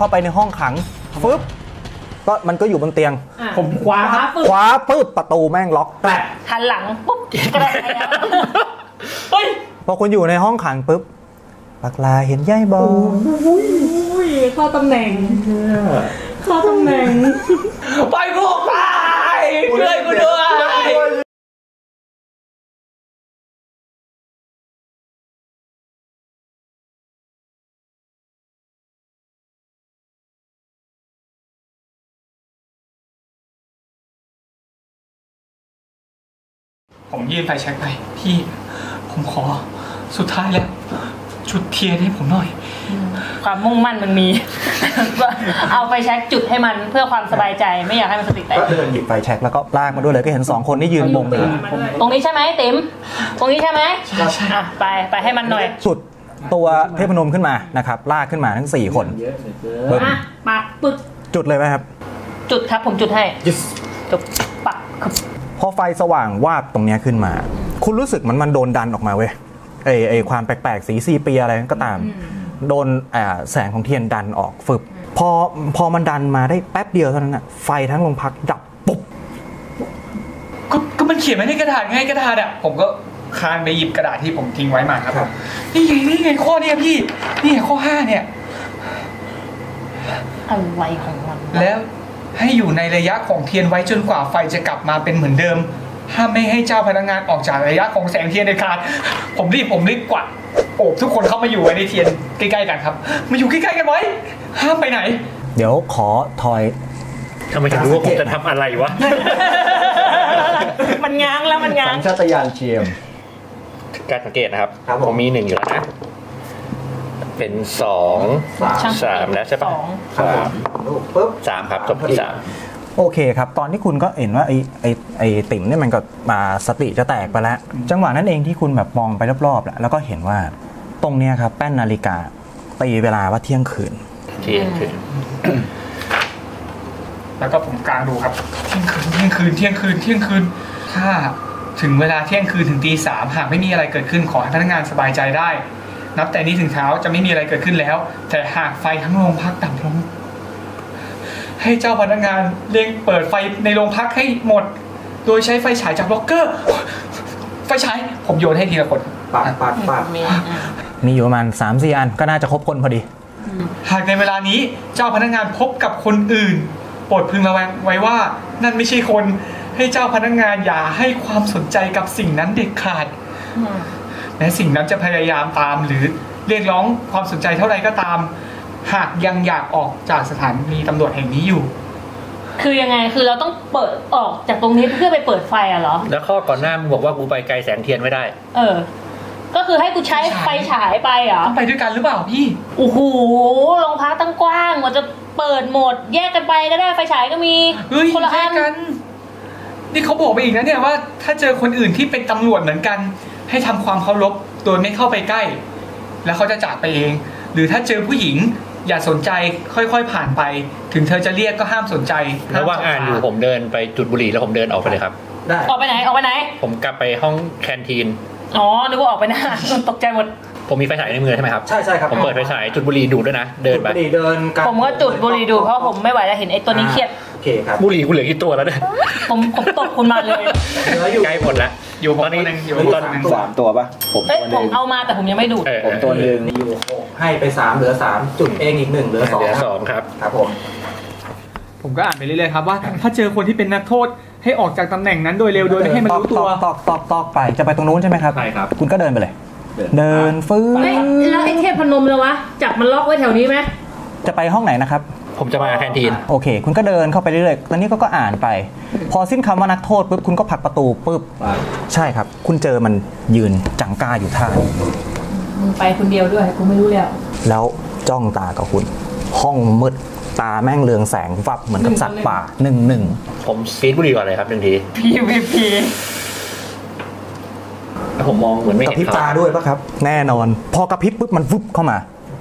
เข้าไปในห้องขังฟึบก็มันก็อยู่บนเตียงผมคว้าปึ๊บประตูแม่งล็อกแปะหันหลังปุ๊บกระไรเฮ้ยพอคุณอยู่ในห้องขังปุ๊บปากลาเห็นย่ายบอเข้าตำแหน่งไปพวกไปช่วยกูด้วยผมยื่นไฟแช็กไปพี่ผมขอสุดท้ายแล้วจุดเทียนให้ผมหน่อยความมุ่งมั่นมันมี เอาไฟแช็กจุดให้มันเพื่อความสบายใจไม่อยากให้มันสติแตกก็เดินหยิบไฟแช็กแล้วก็ลากมาด้วยเลยก็เห็น2คนที่ยืนบงอยู่ตรงนี้ใช่ไหมติ๋มตรงนี้ใช่ไหมใช่ไปให้มันหน่อยสุดตัวเทพนมขึ้นมานะครับลากขึ้นมาทั้ง4คนปักปึ๊กจุดเลยไหมครับจุดครับผมจุดให้จุดปักพอไฟสว่างวาบตรงนี้ขึ้นมาคุณรู้สึกมันโดนดันออกมาเว้ยไอความแปลกๆสีซีเปียอะไรก็ตามโดนแสงของเทียนดันออกฟึบพอมันดันมาได้แป๊บเดียวเท่านั้นน่ะไฟทั้งโรงพักดับปุ๊บก็มันเขียนไว้ในกระดาษไงกระดาษอ่ะผมก็คานไปหยิบกระดาษที่ผมทิ้งไว้มาครับนี่ไงข้อนี้พี่นี่ข้อ5เนี่ยอะไรของมันแล้วให้อยู่ในระยะของเทียนไว้จนกว่าไฟจะกลับมาเป็นเหมือนเดิมห้ามไม่ให้เจ้าพนักงานออกจากระยะของแสงเทียนเด็ดขาดผมรีบกวาดโอบทุกคนเข้ามาอยู่ในเทียนใกล้ๆกันครับมาอยู่ใกล้ๆกันไว้ห้ามไปไหนเดี๋ยวขอทอยทำไมถึงรู้ว่าผมจะทำอะไรวะมันง้างแล้วมันง้างสัญชาตญาณเชียมการสังเกตนะครับผมมี1อยู่แล้วนะเป็น2 3แล้วใช่ปะ3ครับจบที่3 โอเคครับตอนที่คุณก็เห็นว่าไอ้ติ่มเนี่ยมันก็มาสติจะแตกไปแล้วจังหวะนั้นเองที่คุณแบบมองไปรอบๆแล้วก็เห็นว่าตรงเนี้ยครับแป้นนาฬิกาตีเวลาว่าเที่ยงคืนแล้วก็ผมกางดูครับเที่ยงคืนถ้าถึงเวลาเที่ยงคืนถึงตี 3หากไม่มีอะไรเกิดขึ้นขอให้พนักงานสบายใจได้นับแต่นี้ถึงเช้าจะไม่มีอะไรเกิดขึ้นแล้วแต่หากไฟทั้งโรงพักดับลงให้เจ้าพนักงานเร่งเปิดไฟในโรงพักให้หมดโดยใช้ไฟฉายจากล็อกเกอร์ไฟฉายผมโยนให้ทีละคนปาดมีอยู่ประมาณ 3-4 อันก็น่าจะครบคนพอดีหากในเวลานี้เจ้าพนักงานพบกับคนอื่นโปรดพึงระวังไว้ว่านั่นไม่ใช่คนให้เจ้าพนักงานอย่าให้ความสนใจกับสิ่งนั้นเด็ดขาดแม้สิ่งนั้นจะพยายามตามหรือเรียกร้องความสนใจเท่าไรก็ตามหากยังอยากออกจากสถานีตำรวจแห่งนี้อยู่คือยังไงคือเราต้องเปิดออกจากตรงนี้เพื่อไปเปิดไฟเหรอแล้วข้อก่อนหน้ามึงบอกว่ากูไปไกลแสงเทียนไม่ได้ก็คือให้กูใช้ไฟฉายไปเหรอไปด้วยกันหรือเปล่าพี่โอ้โหโรงพักตั้งกว้างว่าจะเปิดหมดแยกกันไปก็ได้ไฟฉายก็มีคนละอันกันนี่เขาบอกไปอีกนะเนี่ยว่าถ้าเจอคนอื่นที่เป็นตำรวจเหมือนกันให้ทำความเคารพโดยไม่เข้าไปใกล้แล้วเขาจะจากไปเองหรือถ้าเจอผู้หญิงอย่าสนใจค่อยๆผ่านไปถึงเธอจะเรียกก็ห้ามสนใจระหว่างอ่านอยู่ผมเดินไปจุดบุหรี่แล้วผมเดินออกไปเลยครับได้ออกไปไหนผมกลับไปห้องแคนทีนนึกว่าออกไปนะตกใจหมมดผมมีไฟฉายในมือใช่ไหมครับใช่ครับผมเปิดไฟฉายจุดบุหรี่ดูดด้วยนะเดินไปผมก็จุดบุหรี่ดูเพราะผมไม่ไหวแล้วเห็นไอ้ตัวนี้เครียดโอเคครับบุหรี่กูเหลือกี่ตัวแล้วเนี่ยผมตกคุณมาเลยใกล้หมดแล้วอยู่ตอนนี้อยู่ตอน 3ตัวป่ะผมเอามาแต่ผมยังไม่ดูผมตัวนึงอยู่ให้ไป3เหลือ3จุดเองอีก1เหลือ 2ครับครับผมก็อ่านไปเรื่อยๆครับว่าถ้าเจอคนที่เป็นนักโทษให้ออกจากตำแหน่งนั้นโดยเร็วโดยไม่ให้มันรู้ตัวตอกไปจะไปตรงนู้นใช่ไหมครับใช่ครับคุณก็เดินไปเลยเดินฟื้นแล้วไอ้เทพนมเลยวะจับมันล็อกไว้แถวนี้ไหมจะไปห้องไหนนะครับผมจะมาแคนทีนโอเคคุณก็เดินเข้าไปเรื่อยๆตอนนี้ก็อ่านไปพอสิ้นคำว่านักโทษปุ๊บคุณก็ผลักประตูปุ๊บใช่ครับคุณเจอมันยืนจังก้าอยู่ท่าไปคนเดียวด้วยกูไม่รู้แล้วจ้องตากับคุณห้องมืดตาแม่งเรืองแสงวับเหมือนกับสัตว์ป่า1 ผมฟีดบุหรี่ก่อนเลยครับ1ที PVP ผมมองเหมือนไม่เห็นกระพริบตาด้วยป่ะครับแน่นอนพอกระพริบปุ๊บมันวุบเข้ามา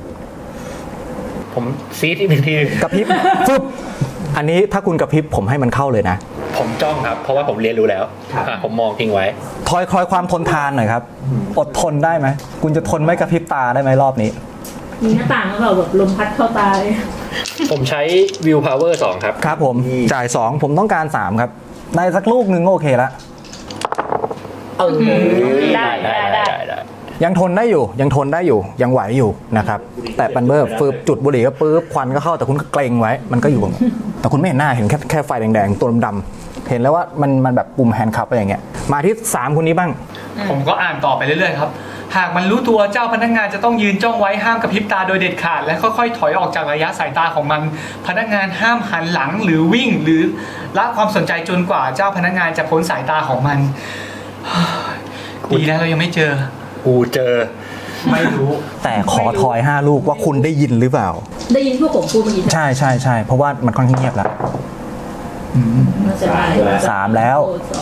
ผมฟีดอีก1ทีกระพริบฟึบอันนี้ถ้าคุณกระพริบผมให้มันเข้าเลยนะผมจ้องครับเพราะว่าผมเรียนรู้แล้วผมมองทิ้งไว้คอยความทนทานหน่อยครับอดทนได้ไหมคุณจะทนไม่กระพริบตาได้ไหมรอบนี้มีหน้าต่างหรือเปล่าแบบลมพัดเข้าตาผมใช้ Will Power 2 ครับครับผมจ่าย 2 ผมต้องการ 3 ครับได้สักลูกหนึ่งก็โอเคละได้ยังทนได้อยู่ยังไหวอยู่นะครับแต่ปันเบอร์ฟืบจุดบุหรี่ก็ปุ๊บควันก็เข้าแต่คุณก็เกรงไว้มันก็อยู่แต่คุณไม่เห็นหน้าเห็นแค่ไฟแดงๆตัวดำๆเห็นแล้วว่ามันแบบปุ่มแฮนด์คัพอะไรอย่างเงี้ยมาที่3คนนี้บ้างผมก็อ่านต่อไปเรื่อยๆครับหากมันรู้ตัวเจ้าพนักงานจะต้องยืนจ้องไว้ห้ามกระพริบตาโดยเด็ดขาดและค่อยๆถอยออกจากระยะสายตาของมันพนักงานห้ามหันหลังหรือวิ่งหรือละความสนใจจนกว่าเจ้าพนักงานจะพ้นสายตาของมันดีนะเรายังไม่เจอกูเจอไม่รู้แต่ขอทอย5ลูกว่าคุณได้ยินหรือเปล่าได้ยินพวกผมพูดเมื่อกี้ใช่เพราะว่ามันค่อนข้างเงียบแล้วมันจะได้ 3แล้ว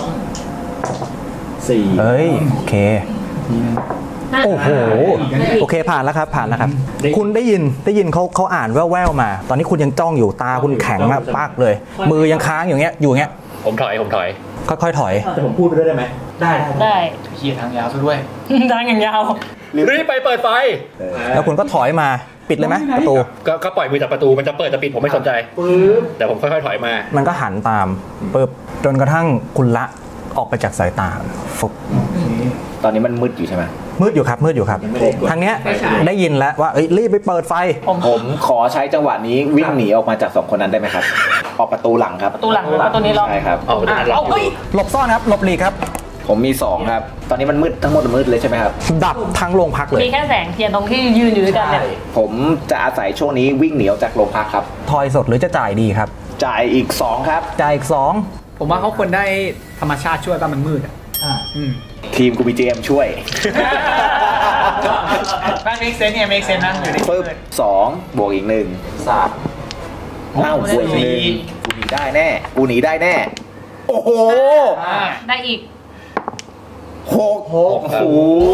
4 เอ้ยโอเคห้าโอ้โหโอเคผ่านแล้วครับคุณได้ยินเขาอ่านแว่วๆมา ตอนนี้คุณยังจ้องอยู่ตาคุณแข็งมากปักเลย มือยังค้างอยู่เงี้ยผมถอยค่อยๆถอยแต่ผมพูดไปด้วยได้ไหมได้เฮียทางยาวซะด้วยทางอย่างยาวรีบไปเปิดไฟแล้วคุณก็ถอยมาปิดเลยไหมประตูก็ปล่อยมือจากประตูมันจะเปิดจะปิดผมไม่สนใจแต่ผมค่อยๆถอยมามันก็หันตามปึ๊บจนกระทั่งคุณละออกไปจากสายตาฟุบตอนนี้มันมืดอยู่ใช่ไหมมืดอยู่ครับทางเนี้ยได้ยินแล้วว่ารีบไปเปิดไฟผมขอใช้จังหวะนี้วิ่งหนีออกมาจาก2คนนั้นได้ไหมครับออกประตูหลังครับประตูหลังหรือประตูนี้ล็อกใช่ครับเอาประตูนั้นล็อกเฮ้ยหลบซ่อนครับหลบหลีกครับผมมี2ครับตอนนี้มันมืดทั้งหมดมืดเลยใช่ไหมครับดับทั้งโรงพักเลยมีแค่แสงเทียนตรงที่ยืนอยู่ด้วยกันเนี่ยผมจะอาศัยช่วงนี้วิ่งหนีออกจากโรงพักครับทอยสดหรือจะจ่ายดีครับจ่ายอีก2ครับจ่ายอีกผมว่าเขาควรได้ธรรมชาติช่วยป่ะมันมืดอ่ะทีมกูมี GM ช่วยบ้านเมกเซนเนี่ยเมกเซนนั่งอยู่ในปึ๊บ2บวกอีก1 3อ้าวบวกอีก1กูหนีได้แน่โอ้โหได้อีก 6โอ้โห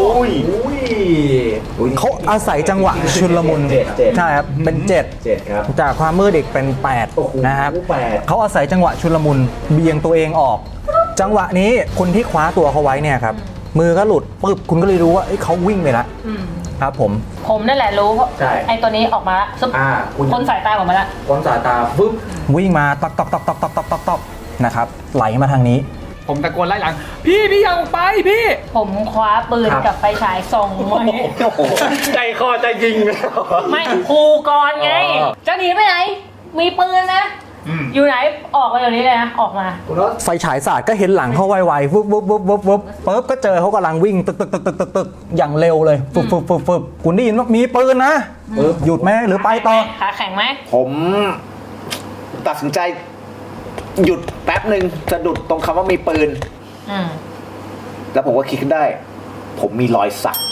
เขาอาศัยจังหวะชุลมุน 7 ใช่ครับเป็น 7ครับ 7จากความมืดอีกเป็นโอ้โห 8นะครับ 8 เขาอาศัยจังหวะชุลมุนเบี่ยงตัวเองออก จังหวะนี้คนที่คว้าตัวเขาไว้เนี่ยครับมือก็หลุดปึ๊บคุณก็เลยรู้ว่าเขาวิ่งไปแล้วครับผมผมนั่นแหละรู้เพราะใช่ไอ้ตัวนี้ออกมาละซุปคุณพ้นสายตาผมมาละพ้นสายตาฟึ๊บวิ่งมาตอกนะครับไหลมาทางนี้ผมตะโกนไล่หลังพี่อย่าออกไปพี่ผมคว้าปืนกับไฟฉายส่องไว้ใจคอจะยิงแล้วไม่คูก่อนไง จะหนีไปไหน มีปืนนะ อยู่ไหนออกมาเดี๋ยวนี้เลยนะออกมาไฟฉายสาดก็เห็นหลังเขาไวๆวุบปึ๊บก็เจอเขากำลังวิ่งตึกอย่างเร็วเลยฟึบคุณได้ยินว่ามีปืนนะหยุดไหมหรือไปต่อขาแข็งไหมผมตัดสินใจหยุดแป๊บหนึ่งสะดุดตรงคำว่ามีปืน แล้วผมก็คิดขึ้นได้ ผมมีรอยสัก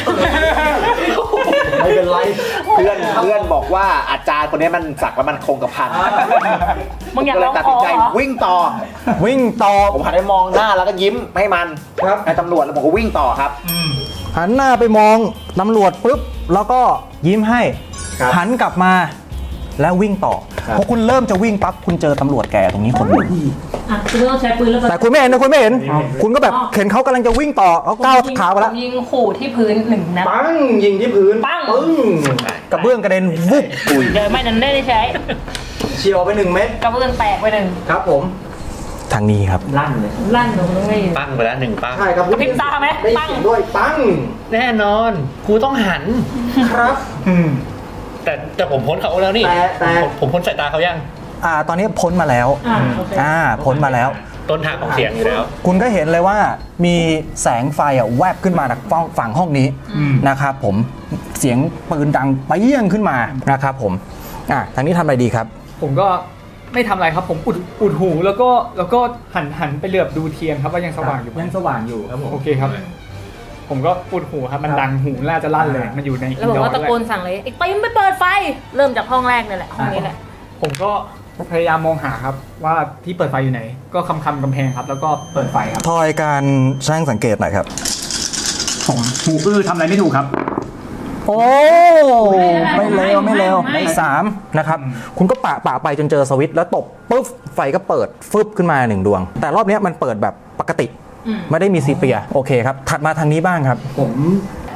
ไม่เป็นไรเพื่อนบอกว่าอาจารย์คนนี้มันสักแล้วมันคงกระพันมึงอยากก็เลลอย งตัดขสิอนใจเหรอวิ่งต่อ ผมหันไปมองหน้าแล้วก็ยิ้มให้มันให้ตำรวจแล้วผมก็วิ่งต่อครับหันหน้าไปมองตำรวจปุ๊บแล้วก็ยิ้มให้หันกลับมาแล้ววิ่งต่อพอคุณเริ่มจะวิ่งปั๊บคุณเจอตำรวจแก่ตรงนี้คนหนึ่งอ่ะคุณต้องใช้ปืนแล้วแต่คุณไม่เห็นคุณก็แบบเห็นเขากำลังจะวิ่งต่อเขาก้าวขาไปแล้วผมยิงขู่ที่พื้นหนึ่งนัดปังยิงที่พื้นปังปึ้งกระเบื้องกระเด็นวุบเดี๋ยวไม่นั้นได้ใช้เฉียวไป1 เม็ดกระเบื้องแตกไปหนึ่งครับผมทางนี้ครับลั่นเลยลั่นหนูไม่ยินปั้งไปแล้ว1 ปั้งใช่ครับกระพริบตาไหมได้ปังเสียงด้วยปังแน่นอนกูต้องหันครับแต่ผมพ้นเขาแล้วนี่แต่ผมพ้นสายตาเขายังตอนนี้พ้นมาแล้วโอเคพ้นมาแล้วต้นทางของเสียงอยู่แล้วคุณก็เห็นเลยว่ามีแสงไฟแวบขึ้นมาจากฝั่งห้องนี้นะครับผมเสียงปืนดังเปี้ยงขึ้นมานะครับผมทางนี้ทำอะไรดีครับผมก็ไม่ทำอะไรครับผมอุดหูแล้วก็หันไปเหลือบดูเทียนครับว่ายังสว่างอยู่ไหมยังสว่างอยู่ครับผมโอเคครับ ผมก็อุดหูครับมันดังหูน่าจะลั่นเลยมันอยู่ในแล้วผมก็ตะโกนสั่งเลยไอ้ติ๊มไปเปิดไฟ เริ่มจากห้องแรกนี่แหละห้องนี้แหละผมก็พยายามมองหาครับว่าที่เปิดไฟอยู่ไหน ก็คำกำแพงครับ แล้วก็เปิดไฟครับทอยการช่างสังเกตหน่อยครับผมหูทำอะไรไม่ถูกครับโอ้ไม่เร็วใน3นะครับคุณก็ปะไปจนเจอสวิตช์แล้วตบปุ๊บไฟก็เปิดฟึบขึ้นมา1 ดวง แต่รอบนี้มันเปิดแบบปกติไม่ได้มีซีเปียโอเคครับถัดมาทางนี้บ้างครับผม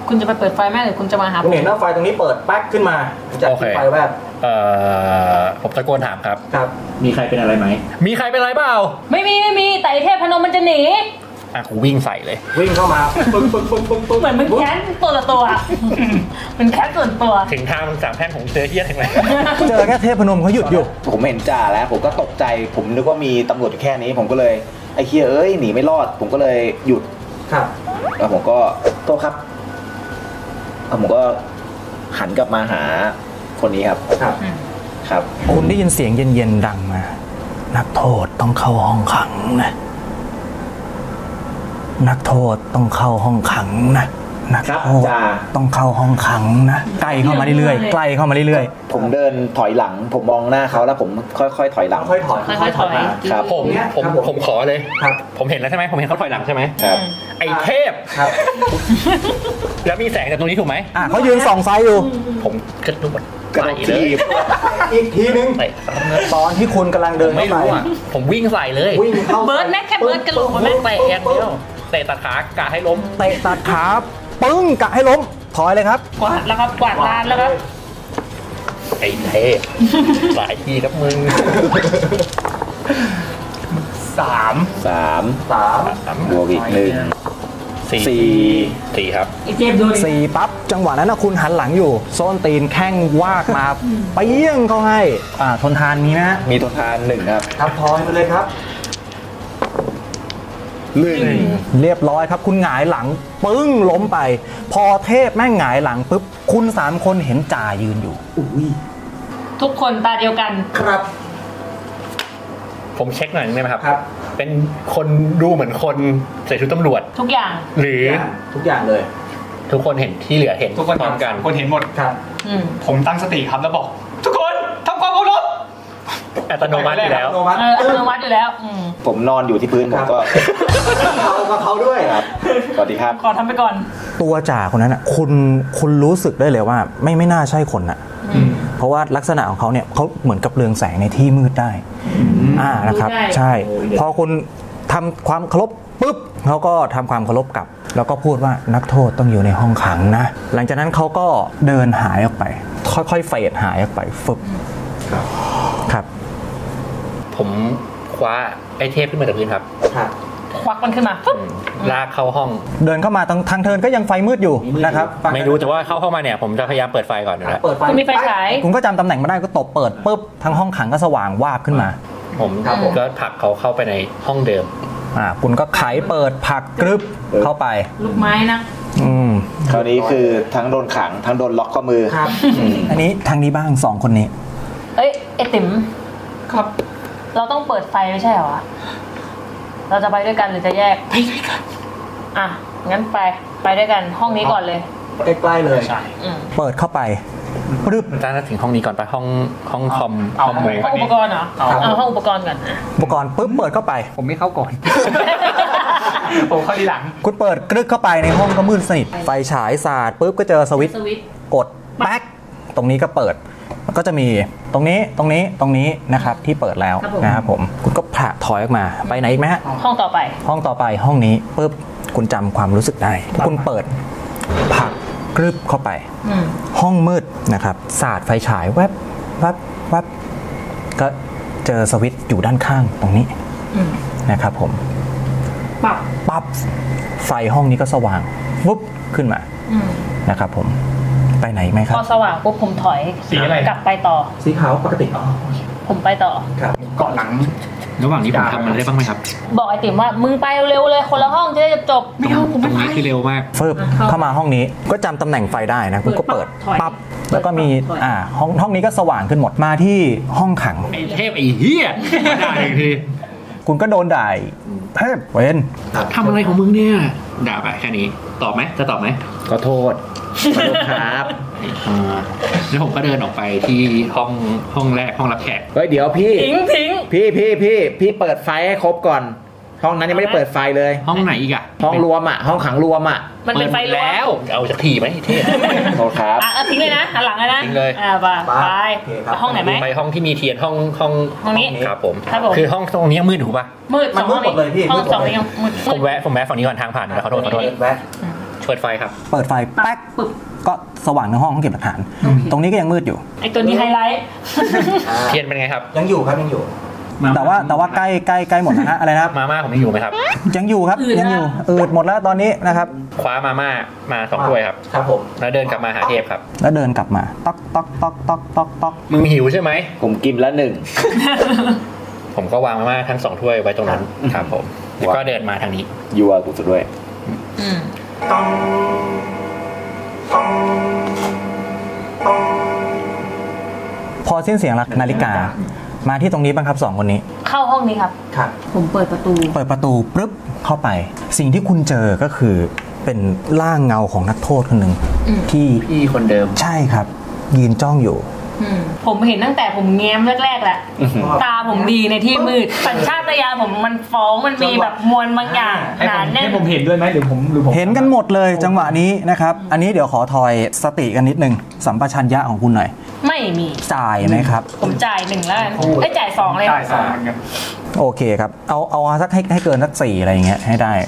คุณจะไปเปิดไฟไหมหรือคุณจะมาหาคุณเห็นว่าไฟตรงนี้เปิดแป๊กขึ้นมาจากที่ไฟแวบผมตะโกนถามครับครับมีใครเป็นอะไรไหมมีใครเป็นอะไรเปล่าไม่มีแต่ไอ้เทพพนมมันจะหนีกูวิ่งใส่เลยวิ่งเข้ามาปึ๊กเหมือนมึงแค้นตัวต่อตัวมันแค้นส่วนตัวถึงทางสามแพร่งของเจอเฮียทั้งเลยเจอแค่เทพพนมเขาหยุดอยู่ผมเห็นจ่าแล้วผมก็ตกใจผมนึกว่ามีตำรวจอยู่แค่นี้ผมก็เลยไอ้เฮียเอ้ยหนีไม่รอดผมก็เลยหยุดครับแล้วผมก็โทษครับแล้วผมก็หันกลับมาหาคนนี้ครับครับครับคุณได้ยินเสียงเย็นๆดังมา นักโทษต้องเข้าห้องขังนะนักโทษต้องเข้าห้องขังนะนักโทษต้องเข้าห้องขังนะใกล้เข้ามาเรื่อยๆใกล้เข้ามาเรื่อยผมเดินถอยหลัง ผมมองหน้าเขาแล้วผมค่อยๆถอยหลังค่อยถอยค่อยๆถอยครับผมขอเลยครับผมเห็นแล้วใช่ไหมผมเห็นเขาถอยหลังใช่ไหมครับไอ้เทพครับแล้วมีแสงจากตรงนี้ถูกไหมเขายืนส่องไฟอยู่ผมกระโดดกระโดดเลทียบอีกทีนึงเตะซ้ำเลยตอนที่คุณกำลังเดินไม่เข้าไปรู้อ่ะผมวิ่งใส่เลยวิ่งเข้าเบิร์ดแม็กแค่เบิร์ดกระโหลกมันแม็กเตะอย่างเดียวเตะตัดขากะให้ล้มเตะตัดขาปึ้งกะให้ล้มถอยเลยครับกวาดแล้วครับกวาดลานแล้วครับไอ้เทพหลายทีครับมึงสามบวกอีกหนึ่งสี่ครับไอ้เจ็บโดนสี่ปั๊บจังหวะนั้นนะคุณหันหลังอยู่โซนตีนแข้งวากมาเปี้ยงเขาให้ทนทานมีไหมฮะมีตัวทานหนึ่งครับครับทอนไปเลยครับหนึ่งเรียบร้อยครับคุณหงายหลังปึ้งล้มไป พอเทพแม่งหงายหลังปุ๊บคุณ3คนเห็นจ่ายืนอยู่ทุกคนตาเดียวกันครับผมเช็คหน่อยได้ไหมครับครับเป็นคนดูเหมือนคนใส่ชุดตำรวจทุกอย่างหรือทุกอย่างเลยทุกคนเห็นที่เหลือเห็นทุกคนพร้อมกันคนเห็นหมดครับอืมผมตั้งสติครับแล้วบอก ทุกคนทำความเคารพอัตโนมัติอยู่แล้วอัตโนมัติอยู่แล้วผมนอนอยู่ที่พื้นผมก็เขากับเขาด้วยครับสวัสดีครับขอทำไปก่อนตัวจ่าคนนั้นอ่ะคุณรู้สึกได้เลยว่าไม่น่าใช่คนอ่ะ เพราะว่าลักษณะของเขาเนี่ยเขาเหมือนกับเรืองแสงในที่มืดได้นะครับได้ใช่ พอคุณทำความเคารพปุ๊บเขาก็ทำความเคารพกลับ แล้วก็พูดว่านักโทษต้องอยู่ในห้องขังนะ หลังจากนั้นเขาก็เดินหายออกไป ค่อยๆเฟดหายออกไปฟึบครับผมคว้าไอ้เทพขึ้นมาจากพื้นครับควักมันขึ้นมาปุ๊บลากเข้าห้องเดินเข้ามาทางเทินก็ยังไฟมืดอยู่นะครับไม่รู้แต่ว่าเข้ามาเนี่ยผมจะพยายามเปิดไฟก่อนอยู่แล้วเปิดไฟคุณมีไฟฉายคุณก็จำตำแหน่งมาได้ก็ตบเปิดปุ๊บทั้งห้องขังก็สว่างวาบขึ้นมาผมก็ผลักเขาเข้าไปในห้องเดิมคุณก็ไขเปิดผลักกรึบเข้าไปลูกไม้นะคราวนี้คือทั้งโดนขังทั้งโดนล็อกข้อมือครับอันนี้ทางนี้บ้าง2คนนี้เอ้ยไอติ๋มครับเราต้องเปิดไฟไม่ใช่เหรอวะเราจะไปด้วยกันหรือจะแยกไปด้วยกันอ่ะ งั้นไปด้วยกันห้องนี้ก่อนเลยใกล้ๆเลยใช่เปิดเข้าไปปึ๊บจ้าถึงห้องนี้ก่อนไปห้องคอมเอาคอมเมห้องอุปกรณ์เหรอ เอาห้องอุปกรณ์ก่อนนะอุปกรณ์ปึ๊บเปิดเข้าไปผมไม่เข้าก่อน ผมเข้าทีหลังคุณเปิดกรึกเข้าไปในห้องก็มืดสนิทไฟฉายสาดปึ๊บก็เจอสวิตช์สวิตช์กดแป๊กตรงนี้ก็เปิดแล้วก็จะมีตรงนี้นะครับที่เปิดแล้วนะครับผมคุณก็ผละถอยออกมาไปไหนอีกไหมฮะห้องต่อไปห้องต่อไปห้องนี้ปึ๊บคุณจำความรู้สึกได้ คุณเปิดผลักกรึบเข้าไป ห้องมืดนะครับสาดไฟฉายแวบแวบแวบก็เจอสวิตช์อยู่ด้านข้างตรงนี้นะครับผม ปั๊บไฟห้องนี้ก็สว่างวุบขึ้นมานะครับผมไปไหนไหมครัพบอสว่างปุ๊บผมถอยสีอะไรกลับไปต่อสีขาวปกติผมไปต่อเกาะหลังระหว่างนี้ผมทำมันได้บ้างไหมครับบอกไอติ๋มว่ามึงไปเร็วๆเลยคนละห้องจะได้จบไม่เอาผมตรไม่งไปนี้คือเร็วมากฟึบเข้ามาห้องนี้ก็จำตำแหน่งไฟได้นะคุณก็เปิดถอยปั๊บแล้วก็มีห้องนี้ก็สว่างขึ้นหมดมาที่ห้องขังไอ้เทพไอ้เฮียมาด่าอีกทีคุณก็โดนด่าเทพเวนทำอะไรของมึงเนี่ย ด่าไปแค่นี้ ตอบไหมจะตอบไหมขอโทษครับแล้วผมก็เดินออกไปที่ห้องแรกห้องรับแขกเฮ้ยเดี๋ยวพี่ทิ้งพี่เปิดไฟให้ครบก่อน ห้องนั้นยังไม่ได้เปิดไฟเลยห้องไหนอีกอะห้องรวมอ่ะห้องขังรวมอ่ะมันเป็นไฟปิดล้วแล้วเอาจากทีไหมไอ้เทพโทษครับอ่ะทิ้งเลยนะหันหลังเลยนะทิ้งเลยไปห้องไหนไหมไปห้องที่มีเทียนห้องห้องนี้ครับผมครับผมคือห้องตรงนี้มืดถูกปะมืดมันมืดหมดเลยพี่ห้องมืดหมดเลยสองนี้ยังมืดผมแวะฝั่งนี้ก่อนทางผ่านนะขอโทษแวะชเปิดไฟครับเปิดไฟแป๊กปึ๊บก็สว่างในห้องเก็บหลักฐาน ตรงนี้ก็ยังมืดอยู่ไอตัวนี้ไฮไลท์เทียนเป็นไงครับยังอยู่ครับยังอยู่ แต่ว่าใกล้หมดแล้วนะอะไรนะครับมาม่าผมยังอยู่ไหมครับยังอยู่ครับยังอยู่หมดแล้วตอนนี้นะครับคว้ามาม่ามา2 ถ้วยครับครับผมแล้วเดินกลับมาหาเทพครับแล้วเดินกลับมาต๊อกต๊อกต๊อกต๊อกต๊อกต๊อกมึงหิวใช่ไหมผมกินแล้วหนึ่งผมก็วางมาม่าทั้ง2 ถ้วยไว้ตรงนั้นครับผมแล้วก็เดินมาทางนี้ยัวกูสุดด้วยอืมพอสิ้นเสียงนาฬิกา มาที่ตรงนี้บ้างครับ2 คนนี้เข้าห้องนี้ครับครับผมเปิดประตูเปิดประตูปึ๊บเข้าไป สิ่งที่คุณเจอก็คือเป็นร่างเงาของนักโทษคนหนึ่งที่พี่คนเดิมใช่ครับ ยืนจ้องอยู่ผมเห็นตั้งแต่ผมแง้มแรกๆแหละตาผมดีในที่มืดสัญชาตญาณผมมันฟ้องมันมีแบบมวลบางอย่างหนาแน่นให้ผมเห็นด้วยไหมหรือผมเห็นกันหมดเลยจังหวะนี้นะครับ อันนี้เดี๋ยวขอทอยสติกันนิดนึงสัมปชัญญะของคุณหน่อยไม่มีจ่ายไหมครับผมจ่าย1แล้วกันไอ้ยจ่าย2เลยจ่าย2เหมือนกันโอเคครับ เอาสักให้เกินสัก4อะไรอย่างเงี้ยให้ได้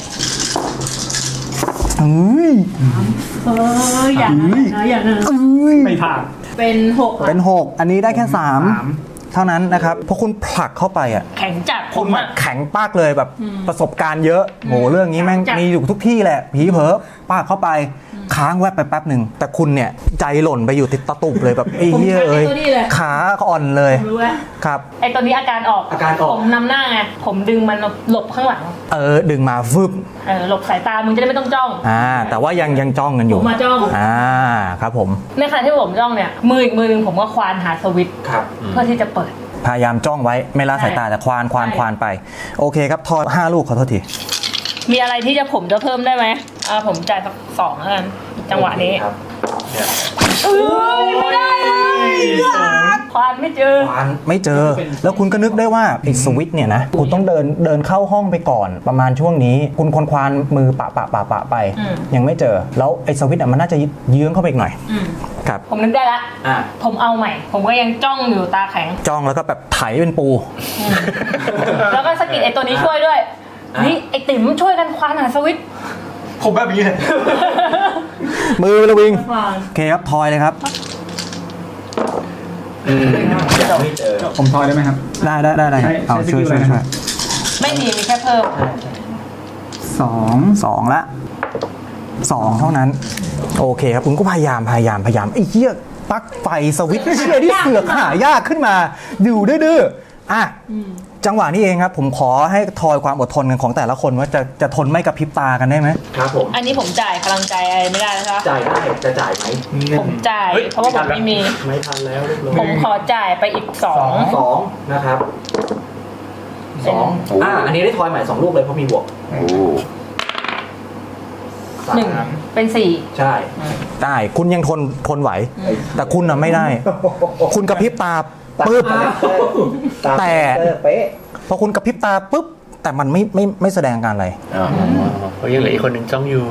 เอ้ยอย่างนั้นอย่างนั้นเอ้ยไม่ผ่านเป็น6 เป็น6อันนี้ได้แค่3เท่านั้นนะครับเพราะคุณผลักเข้าไปอ่ะแข็งจัดผมอะแข็งปากเลยแบบประสบการณ์เยอะโหเรื่องนี้แม่งจัดมีอยู่ทุกที่แหละผีเผลอปากเข้าไปค้างแวบไปแป๊บหนึ่งแต่คุณเนี่ยใจหล่นไปอยู่ติดตะตุบเลยแบบไอ้เหี้ยเอ้ยขาอ่อนเลยรู้แล้วครับไอ้ตัวนี้อาการออกอาการออกผมนำหน้าไงผมดึงมันหลบข้างหลังดึงมาฟึบหลบสายตามึงจะได้ไม่ต้องจ้องแต่ว่ายังจ้องกันอผยู่มมาจ้องครับผมในขณะที่ผมจ้องเนี่ยมืออีกมือหนึงผมก็ควานหาสวิตช์ครับเพื่อที่จะเปิดพยายามจ้องไว้ไม่ละสายตาแต่ควานไปโอเคครับทอด5 ลูกขอโทษทีมีอะไรที่ผมจะเพิ่มได้ไหมผมจ่ายสัก2แล้วกันจังหวะนี้ไม่ได้เลยควานไม่เจอไม่เจอ แล้วคุณก็นึกได้ว่าไอ้สวิตช์เนี่ยนะคุณต้องเดินเข้าห้องไปก่อนประมาณช่วงนี้คุณควานมือปะไป ยังไม่เจอแล้วไอ้สวิตช์มันน่าจะเยื้องเข้าไปอีกหน่อยครับผมนึกได้ละผมเอาใหม่ ผมก็ยังจ้องอยู่ตาแข็งจ้องแล้วก็แบบไถเป็นปูแล้วก็สะกิดไอ้ตัวนี้ช่วยด้วยนี่ไอ้ติ๋มช่วยกันควานหาสวิตช์ผมแบบนี้เลยมือระวิงโอเคครับทอยเลยครับผมทอยได้ไหมครับได้เอาใช้ช่วยสกิลอะไรนะครับไม่มีแค่เพิ่ม 2ละ2เท่านั้น โอเคครับคุณก็พยายามไอ้เหี้ยปลั๊กไฟสวิตช์เชี่ยที่เสือกหายากขึ้นมาอยู่ดื้อจังหวะนี้เองครับผมขอให้ทอยความอดทนกันของแต่ละคนว่าจะทนไม่กระพริบตากันได้ไหมครับผมอันนี้ผมจ่ายพลังใจอะไรไม่ได้นะคะจ่ายได้จะจ่ายไหมผมจ่ายเพราะว่าผมไม่มีไม่ทันแล้วเรียบร้อยผมขอจ่ายไปอีก2 นะครับเป็นอันนี้ได้ทอยใหม่2 ลูกเลยเพราะมีบวก 1เป็น4 ใช่ได้คุณยังทนไหว แต่คุณน่ะไม่ได้ คุณกระพริบตาปึ๊บแต่พอคุณกระพริบตาปุ๊บแต่มันไม่แสดงอาการอะไรเพราะยังเหลืออีกคนหนึ่งจ้องอยู่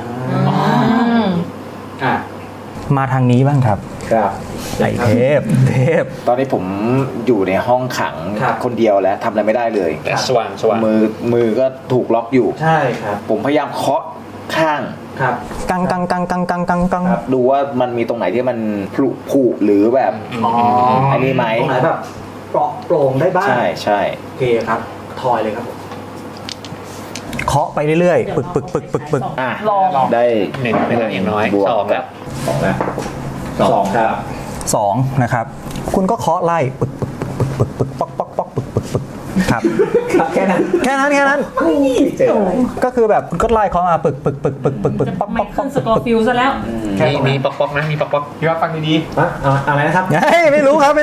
มาทางนี้บ้างครับไอ้เทพตอนนี้ผมอยู่ในห้องขังคนเดียวแล้วทำอะไรไม่ได้เลยแต่สว่างมือก็ถูกล็อกอยู่ใช่ครับผมพยายามเคาะข้างครับกังดูว่ามันมีตรงไหนที่มันผุหรือแบบอันนี้ไหมตรงไหนแบบโปร่งได้บ้างใช่โอเคครับทอยเลยครับเคาะไปเรื่อยๆปึกลองได้ 1เป็นอย่างน้อยบวก 2แบบ 2ครับ 2นะครับคุณก็เคาะไล่ปึกป๊อกครับแค่นั้นก็คือแบบคุณก็ไล่เขามาปึกป๊อกไม่ขึ้นสกอร์ฟิลซะแล้วมีป๊อกๆนะมีป๊อกพี่ว่าฟังดีอะไรนะครับไม่รู้ครับ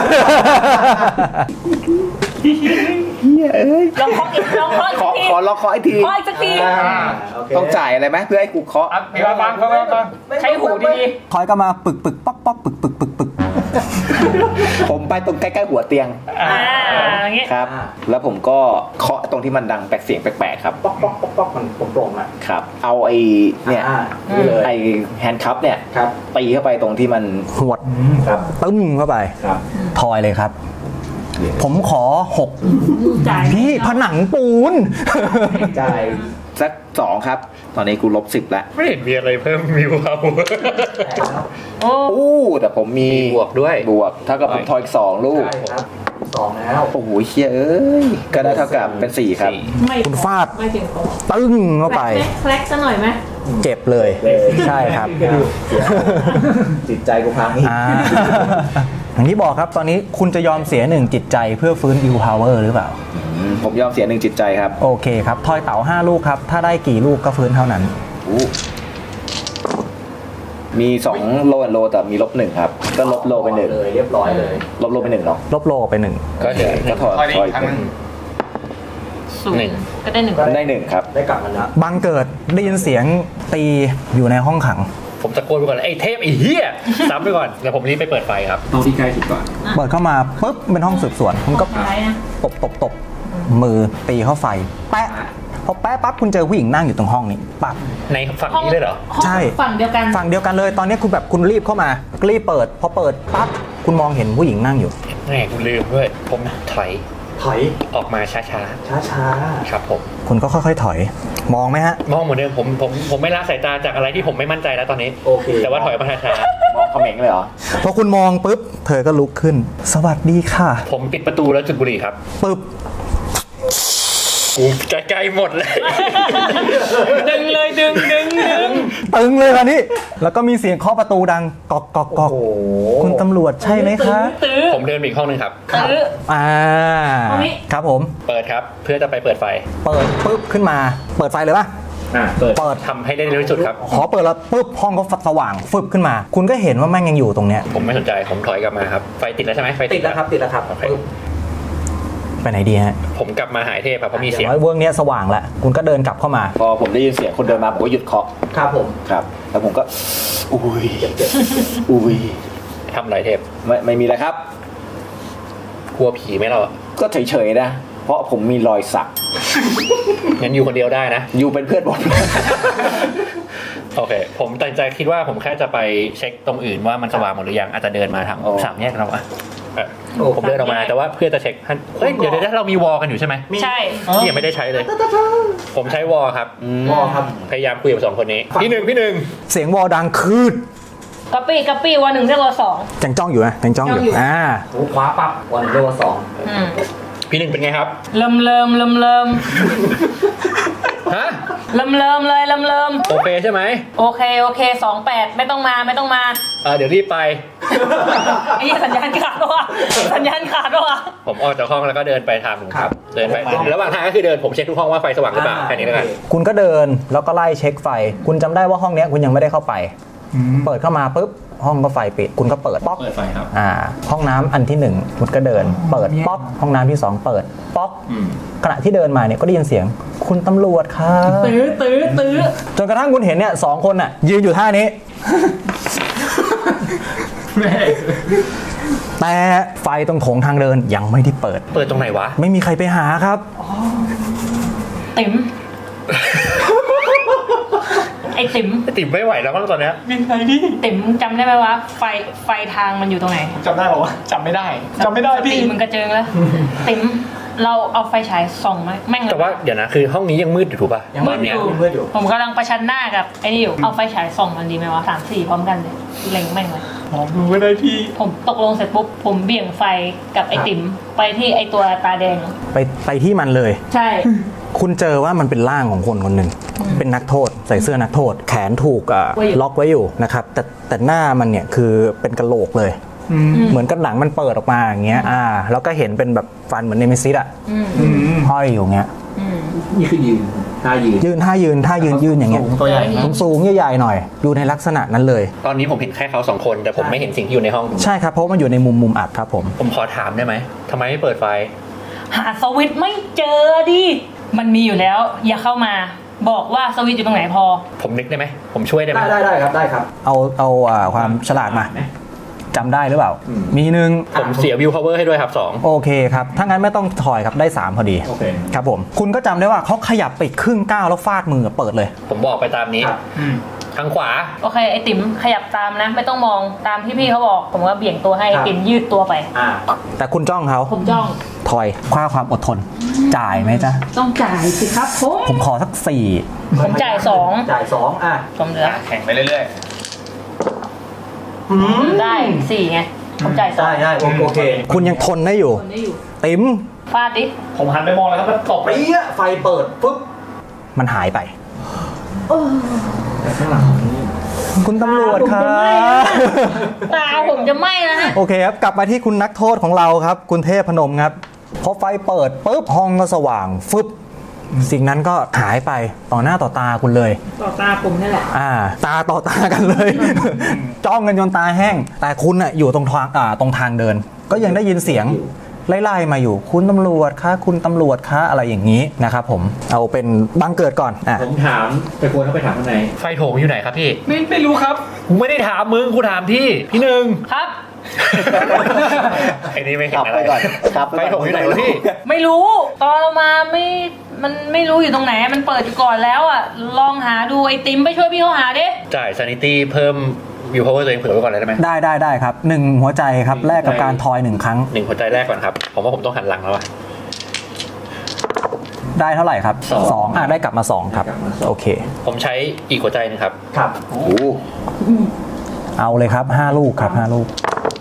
ลองเคาะอีกทีขอล็อกเคาะอีกทีเคาะอีกสักทีต้องจ่ายอะไรไหมเพื่อให้กูเคาะๆพี่ว่าฟังใช้หูดีคอยก็มาปึกป๊อกปึกผมไปตรงใกล้ๆหัวเตียงอย่างงี้ครับ แล้วผมก็เคาะตรงที่มันดังแปลกเสียงแปลกๆครับป๊อกมันโปร่งอ่ะครับ เอาไอ้เนี่ยไอ้แฮนด์คัพเนี่ยครับตีเข้าไปตรงที่มันหวดตึ้มเข้าไปทอยเลยครับ ผมขอ6 จ่ายพี่ผนังปูนจ่ายสัก2ครับตอนนี้กู-10แล้วไม่เห็นมีอะไรเพิ่มวิวเอาโอ้แต่ผมมีบวกด้วยบวกเท่ากับผมทอยอีก2ลูกใช่ครับ2แล้วโอ้โหเชี่ยเอ้ยก็ได้เท่ากับเป็น4ครับไม่คุณฟาดไม่เพียงพอตึ้งเข้าไปแคลกซะหน่อยไหมเจ็บเลย ใช่ครับจิตใจกูพังอีกอย่างที่บอกครับตอนนี้คุณจะยอมเสีย1จิตใจเพื่อฟื้น Will Power หรือเปล่าผมยอมเสีย1จิตใจครับโอเคครับทอยเต๋า5ลูกครับถ้าได้กี่ลูกก็ฟื้นเท่านั้นมี2โลโลแต่มี-1ครับก็ลบโลไป1เลยเรียบร้อยเลยลบโลไป1เนาะลบโลไปก็เดี๋ยวก็ถอยทอยอีกครั้งหนึงก็ได้ 1 ได้1ครับได้กลับมาแล้ว 1บังเกิดได้ยินเสียงตีอยู่ในห้องขังผมตะโกนไปก่อนเลยไอ้เทพไอ้เหี้ยซ้ำไปก่อนเดี๋ยวผมรีบไปเปิดไฟครับต้องที่ใกล้สุดก่อนเปิดเข้ามาปุ๊บเป็นห้องสืบสวนคุณก็ท้ายนะตบมือตีเข้าไฟแปะพอแปะปั๊บคุณเจอผู้หญิงนั่งอยู่ตรงห้องนี้ปั๊บในฝั่งนี้เลยเหรอใช่ฝั่งเดียวกันฝั่งเดียวกันเลยตอนนี้คุณแบบคุณรีบเข้ามารีบเปิดพอเปิดปั๊บคุณมองเห็นผู้หญิงนั่งอยู่แหมกูลืมด้วยผมถอยถอยออกมาช้าช้าๆครับผมคุณก็ค่อยๆถอย มองไหมฮะมองเหมือนเดิมผมไม่ละสายตาจากอะไรที่ผมไม่มั่นใจแล้วตอนนี้โอเคแต่ว่าถอยมาช้ามองเขม็งเลยเหรอพอคุณมองปุ๊บเธอก็ลุกขึ้น สวัสดีค่ะๆผมปิดประตูแล้วจุดบุหรี่ครับปึ๊บกูใจไกลหมดเลยดึงเลยดึงตึงเลยค่ะนี่แล้วก็มีเสียงเคาะประตูดังกอกกอกกอกคุณตำรวจใช่ไหมคะตื้อผมเดินไปอีกห้องหนึงครับตื้อ ห้องนี้ครับผมเปิดครับเพื่อจะไปเปิดไฟเปิดปุ๊บขึ้นมา เปิดไฟเลยป่ะเปิดเปิดทำให้ได้เร็วที่สุดครับขอเปิดแล้วปุ๊บห้องก็สว่างฟึบขึ้นมา คุณก็เห็นว่าแม่งยังอยู่ตรงเนี้ยผมไม่สนใจผมถอยกลับมาครับไฟติดแล้วใช่ไหมไฟติดแล้วครับโอเคไปไหนดีฮะผมกลับมาหายเทพครับเพราะมีเสียงเวิร์กเนี้ยสว่างแล้วคุณก็เดินกลับเข้ามาพอผมได้ยินเสียงคนเดินมาผมก็หยุดเคาะครับผมครับแล้วผมก็อุ้ยอุ้ยทำอะไรเทพไม่มีอะไรครับกลัวผีไหมเราอะก็เฉยๆนะเพราะผมมีรอยสักงั้นอยู่คนเดียวได้นะอยู่เป็นเพื่อนผมโอเค ผมตัดสินใจคิดว่าผมแค่จะไปเช็คตรงอื่นว่ามันสว่างหมดหรือยังอาจจะเดินมาทางโอ้สามแยกเราอะผมเดินออกมาแต่ว่าเพื่อจะเช็คเฮ้ยเดี๋ยวเรามีวอลกันอยู่ใช่ไหมใช่ที่ยังไม่ได้ใช้เลย ผมใช้วอลครับ พยายามคุยกับสองคนนี้พี่หนึ่งเสียงวอลดังคืดก๊อปปี้วัน 1เรียกว่า2 ยังจ้องอยู่นะยังจ้องอยู่จ้องอยู่คว้าปั๊บวันเรียกว่าพี่หนึ่งเป็นไงครับเริ่มฮะเริ่มโอเคใช่ไหมโอเค28ไม่ต้องมาเดี๋ยวรีบไปไอ้สัญญาณขาดว่ะผมออกจากห้องแล้วก็เดินไปทางหนึ่งครับ เดินไประหว่างทางก็คือเดินผมเช็คทุกห้องว่าไฟสว่างหรือเปล่าแค่นี้แล้วกันคุณก็เดินแล้วก็ไล่เช็คไฟ คุณจำได้ว่าห้องเนี้ยคุณยังไม่ได้เข้าไป เปิดเข้ามาปุ๊บห้องก็ไฟปิด คุณก็เปิดป๊อกเปิดไฟครับห้องน้ำอันที่ 1 คุณก็เดิน เปิดป๊อกห้องน้ำที่ 2 เปิดป๊อกขณะที่เดินมาเนี่ยก็ได้ยินเสียงคุณตำรวจครับตื้อจนกระทั่งคุณเห็นเนี่ย2 คนน่ะยืนอยู่ท่านี้ แต่ไฟตรงโถงทางเดินยังไม่ได้เปิดเปิดตรงไหนวะไม่มีใครไปหาครับติ๋มไอ้ติ๋มติ๋มไม่ไหวแล้วมั้งตอนเนี้ยเป็นไงดิติ๋มจำได้ไหมว่าไฟทางมันอยู่ตรงไหนจำได้หรอวะจำไม่ได้พี่มึงกระเจิงแล้ว ติ๋มเราเอาไฟฉายส่องไหมแม่งเลยแต่ว่าเดี๋ยวนะคือห้องนี้ยังมืดอยู่ถูกป่ะมืดอยู่ผมกำลังประชันหน้ากับไอ้นี่อยู่เอาไฟฉายส่องมันดีไหมวะ3-4พร้อมกันเลยเล็งแม่งเลยลองดูก็ได้พี่ผมตกลงเสร็จปุ๊บผมเบี่ยงไฟกับไอ้ติ๋มไปที่ไอ้ตัวตาแดงไปที่มันเลยใช่คุณเจอว่ามันเป็นร่างของคนคนหนึ่งเป็นนักโทษใส่เสื้อนักโทษ แขนถูกล็อกไว้อยู่นะครับแต่หน้ามันเนี่ยคือเป็นกะโหลกเลย เหมือนกับหนังมันเปิดออกมาอย่างเงี้ยแล้วก็เห็นเป็นแบบฟันเหมือนเนมิซิสห้อยอยู่เงี้ยนี่คือยืนท่ายืนยืนท่ายืนอย่างเงี้ยตัวใหญ่สูงใหญ่ๆหน่อยอยู่ในลักษณะนั้นเลยตอนนี้ผมเห็นแค่เขา2 คนแต่ผมไม่เห็นสิ่งที่อยู่ในห้องใช่ครับเพราะมันอยู่ในมุมอับครับผมผมขอถามได้ไหมทำไมไม่เปิดไฟหาสวิตช์ไม่เจอดิมันมีอยู่แล้วอย่าเข้ามาบอกว่าสวิตช์อยู่ตรงไหนพอผมนึกได้ไหมผมช่วยได้ไหมได้ครับได้ครับเอาความฉลาดมาจำได้หรือเปล่า มีหนึ่งผมเสียวิวพาวเวอร์ให้ด้วยครับ2 โอเคครับถ้างั้นไม่ต้องถอยครับได้3พอดีโอเคครับผมคุณก็จำได้ว่าเขาขยับไปครึ่งก้าวแล้วฟาดมือเปิดเลยผมบอกไปตามนี้ทางขวาโอเคไอติ๋มขยับตามนะ ไม่ต้องมองตามที่พี่เขาบอกผมก็เบี่ยงตัวให้ไอติ๋มยืดตัวไปแต่คุณจ้องเขาผมจ้องถทอยค่าความอดทนจ่ายไหมจ๊ะต้องจ่ายสิครับผมขอสักผมจ่าย2 จ่าย2 ผมเหลือแข่งไปเรื่อยได้4ไงผมจ่าย2 ได้โอเคคุณยังทนได้อยู่ติ๋มฟาดดิผมหันไปมองแล้วครับตบไปไฟเปิดปุ๊บมันหายไปคุณตำรวจครับตาผมจะไหม้แล้วฮะโอเคครับกลับมาที่คุณนักโทษของเราครับคุณเทพพนมครับพอไฟเปิดปุ๊บห้องก็สว่างฟึบสิ่งนั้นก็หายไปต่อหน้าต่อตาคุณเลยต่อตาผมนี่แหละตาต่อตากันเลย จ้องกันจนตาแห้งแต่คุณน่ะอยู่ตรงทางเดินก็ยังได้ยินเสียงไล่มาอยู่คุณตำรวจคะคุณตำรวจคะอะไรอย่างนี้นะครับผมเอาเป็นบังเกิดก่อนผมถามไปควรเขาไปถามข้างในไฟโถงอยู่ไหนครับพี่ไม่รู้ครับกูไม่ได้ถามมึงกูถามพี่หนึ่งครับไอ้นี่ไม่เห็นอะไรไฟโถงอยู่ไหนวะพี่ไม่รู้ตอนเรามามันไม่รู้อยู่ตรงไหนมันเปิดอยู่ก่อนแล้วอ่ะลองหาดูไอติมไปช่วยพี่เขาหาดิจ่ายซานิตี้เพิ่มวิวพาวเวอร์ตัวเองเผื่อไว้ก่อนเลยได้ไหมได้ครับ1หัวใจครับแลกกับการทอย1ครั้ง 1หัวใจแรกก่อนครับผมว่าผมต้องหันหลังแล้วได้เท่าไหร่ครับ2ได้กลับมา2ครับโอเคผมใช้อีกหัวใจนึงครับเอาเลยครับ5ลูกครับ5ลูก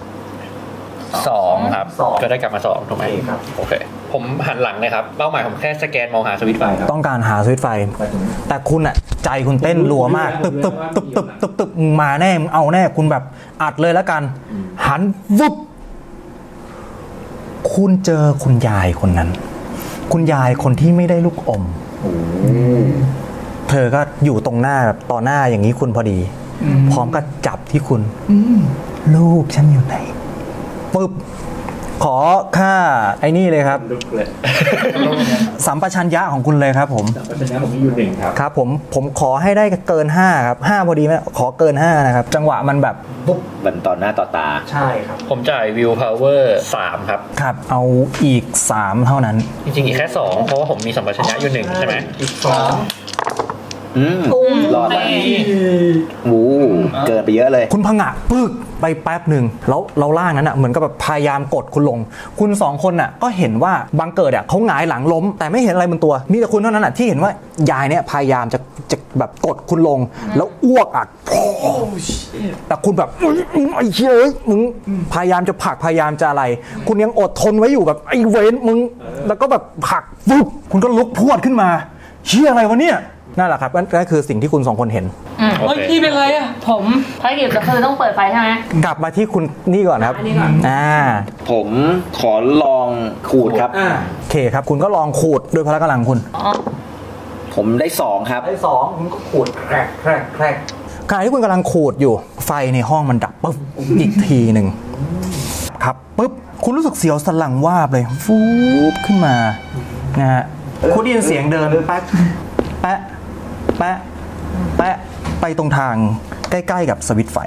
2ครับก็ได้กลับมา2ถูกไหมโอเคผมหันหลังเลยครับเป้าหมายผมแค่สแกนมองหาสวิตช์ไฟต้องการหาสวิตช์ไฟแต่คุณอะใจคุณเต้นรัวมากตึบมาแน่มึงเอาแน่คุณแบบอัดเลยแล้วกันหันวุบคุณเจอคุณยายคนนั้นคุณยายคนที่ไม่ได้ลูกอมเธอก็อยู่ตรงหน้าแบบต่อหน้าอย่างนี้คุณพอดีพร้อมกับจับที่คุณลูกฉันอยู่ไหนปึ๊บขอค่าไอ้นี่เลยครับสัมปชัญญะของคุณเลยครับผมสัมปชัญญะผมมีอยู่1ครับครับผมขอให้ได้เกิน5ครับ5พอดีไหมขอเกิน5นะครับจังหวะมันแบบปุ๊บมันต่อหน้าต่อตาใช่ครับผมจ่ายวิวพาวเวอร์3ครับครับเอาอีก3เท่านั้นจริงๆอีกแค่2เพราะว่าผมมีสัมปชัญญะอยู่1ใช่ไหมอีก2 รอดแล้วเกินไปเยอะเลยคุณผงะปึ๊กไปแป๊บหนึ่งแล้วเราล่างนั้นอ่ะเหมือนกับแบบพยายามกดคุณลงคุณ2คนอ่ะก็เห็นว่าบังเกิดอ่ะเขาหงายหลังล้มแต่ไม่เห็นอะไรบนตัวมีแต่คุณเท่านั้นอ่ะที่เห็นว่ายายเนี่ยพยายามจะแบบกดคุณลงแล้วอ้วกอัดแต่คุณแบบไอ้เหี้ยมึงพยายามจะผลักพยายามจะอะไรคุณยังอดทนไว้อยู่แบบไอ้เว้นมึงแล้วก็แบบผลักฟึบคุณก็ลุกพรวดขึ้นมาเหี้ยอะไรวะเนี่ยนั่นแหละครับนั่นคือสิ่งที่คุณ2คนเห็นพี่เป็นไรอ่ะผมภารกิจก็คือต้องเปิดไฟใช่ไหมกลับมาที่คุณนี่ก่อนครับผมขอลองขูดครับโอเคครับคุณก็ลองขูดโดยพละกำลังคุณผมได้2ครับได้2คุณก็ขูดแครกขณะที่คุณกำลังขูดอยู่ไฟในห้องมันดับปุ๊บอีกทีหนึ่งครับปุ๊บคุณรู้สึกเสียวสันหลังวาบเลยฟูบขึ้นมานะฮะคุณได้ยินเสียงเดินแป๊ะไปตรงทางใกล้ๆกับสวิตช์ไฟ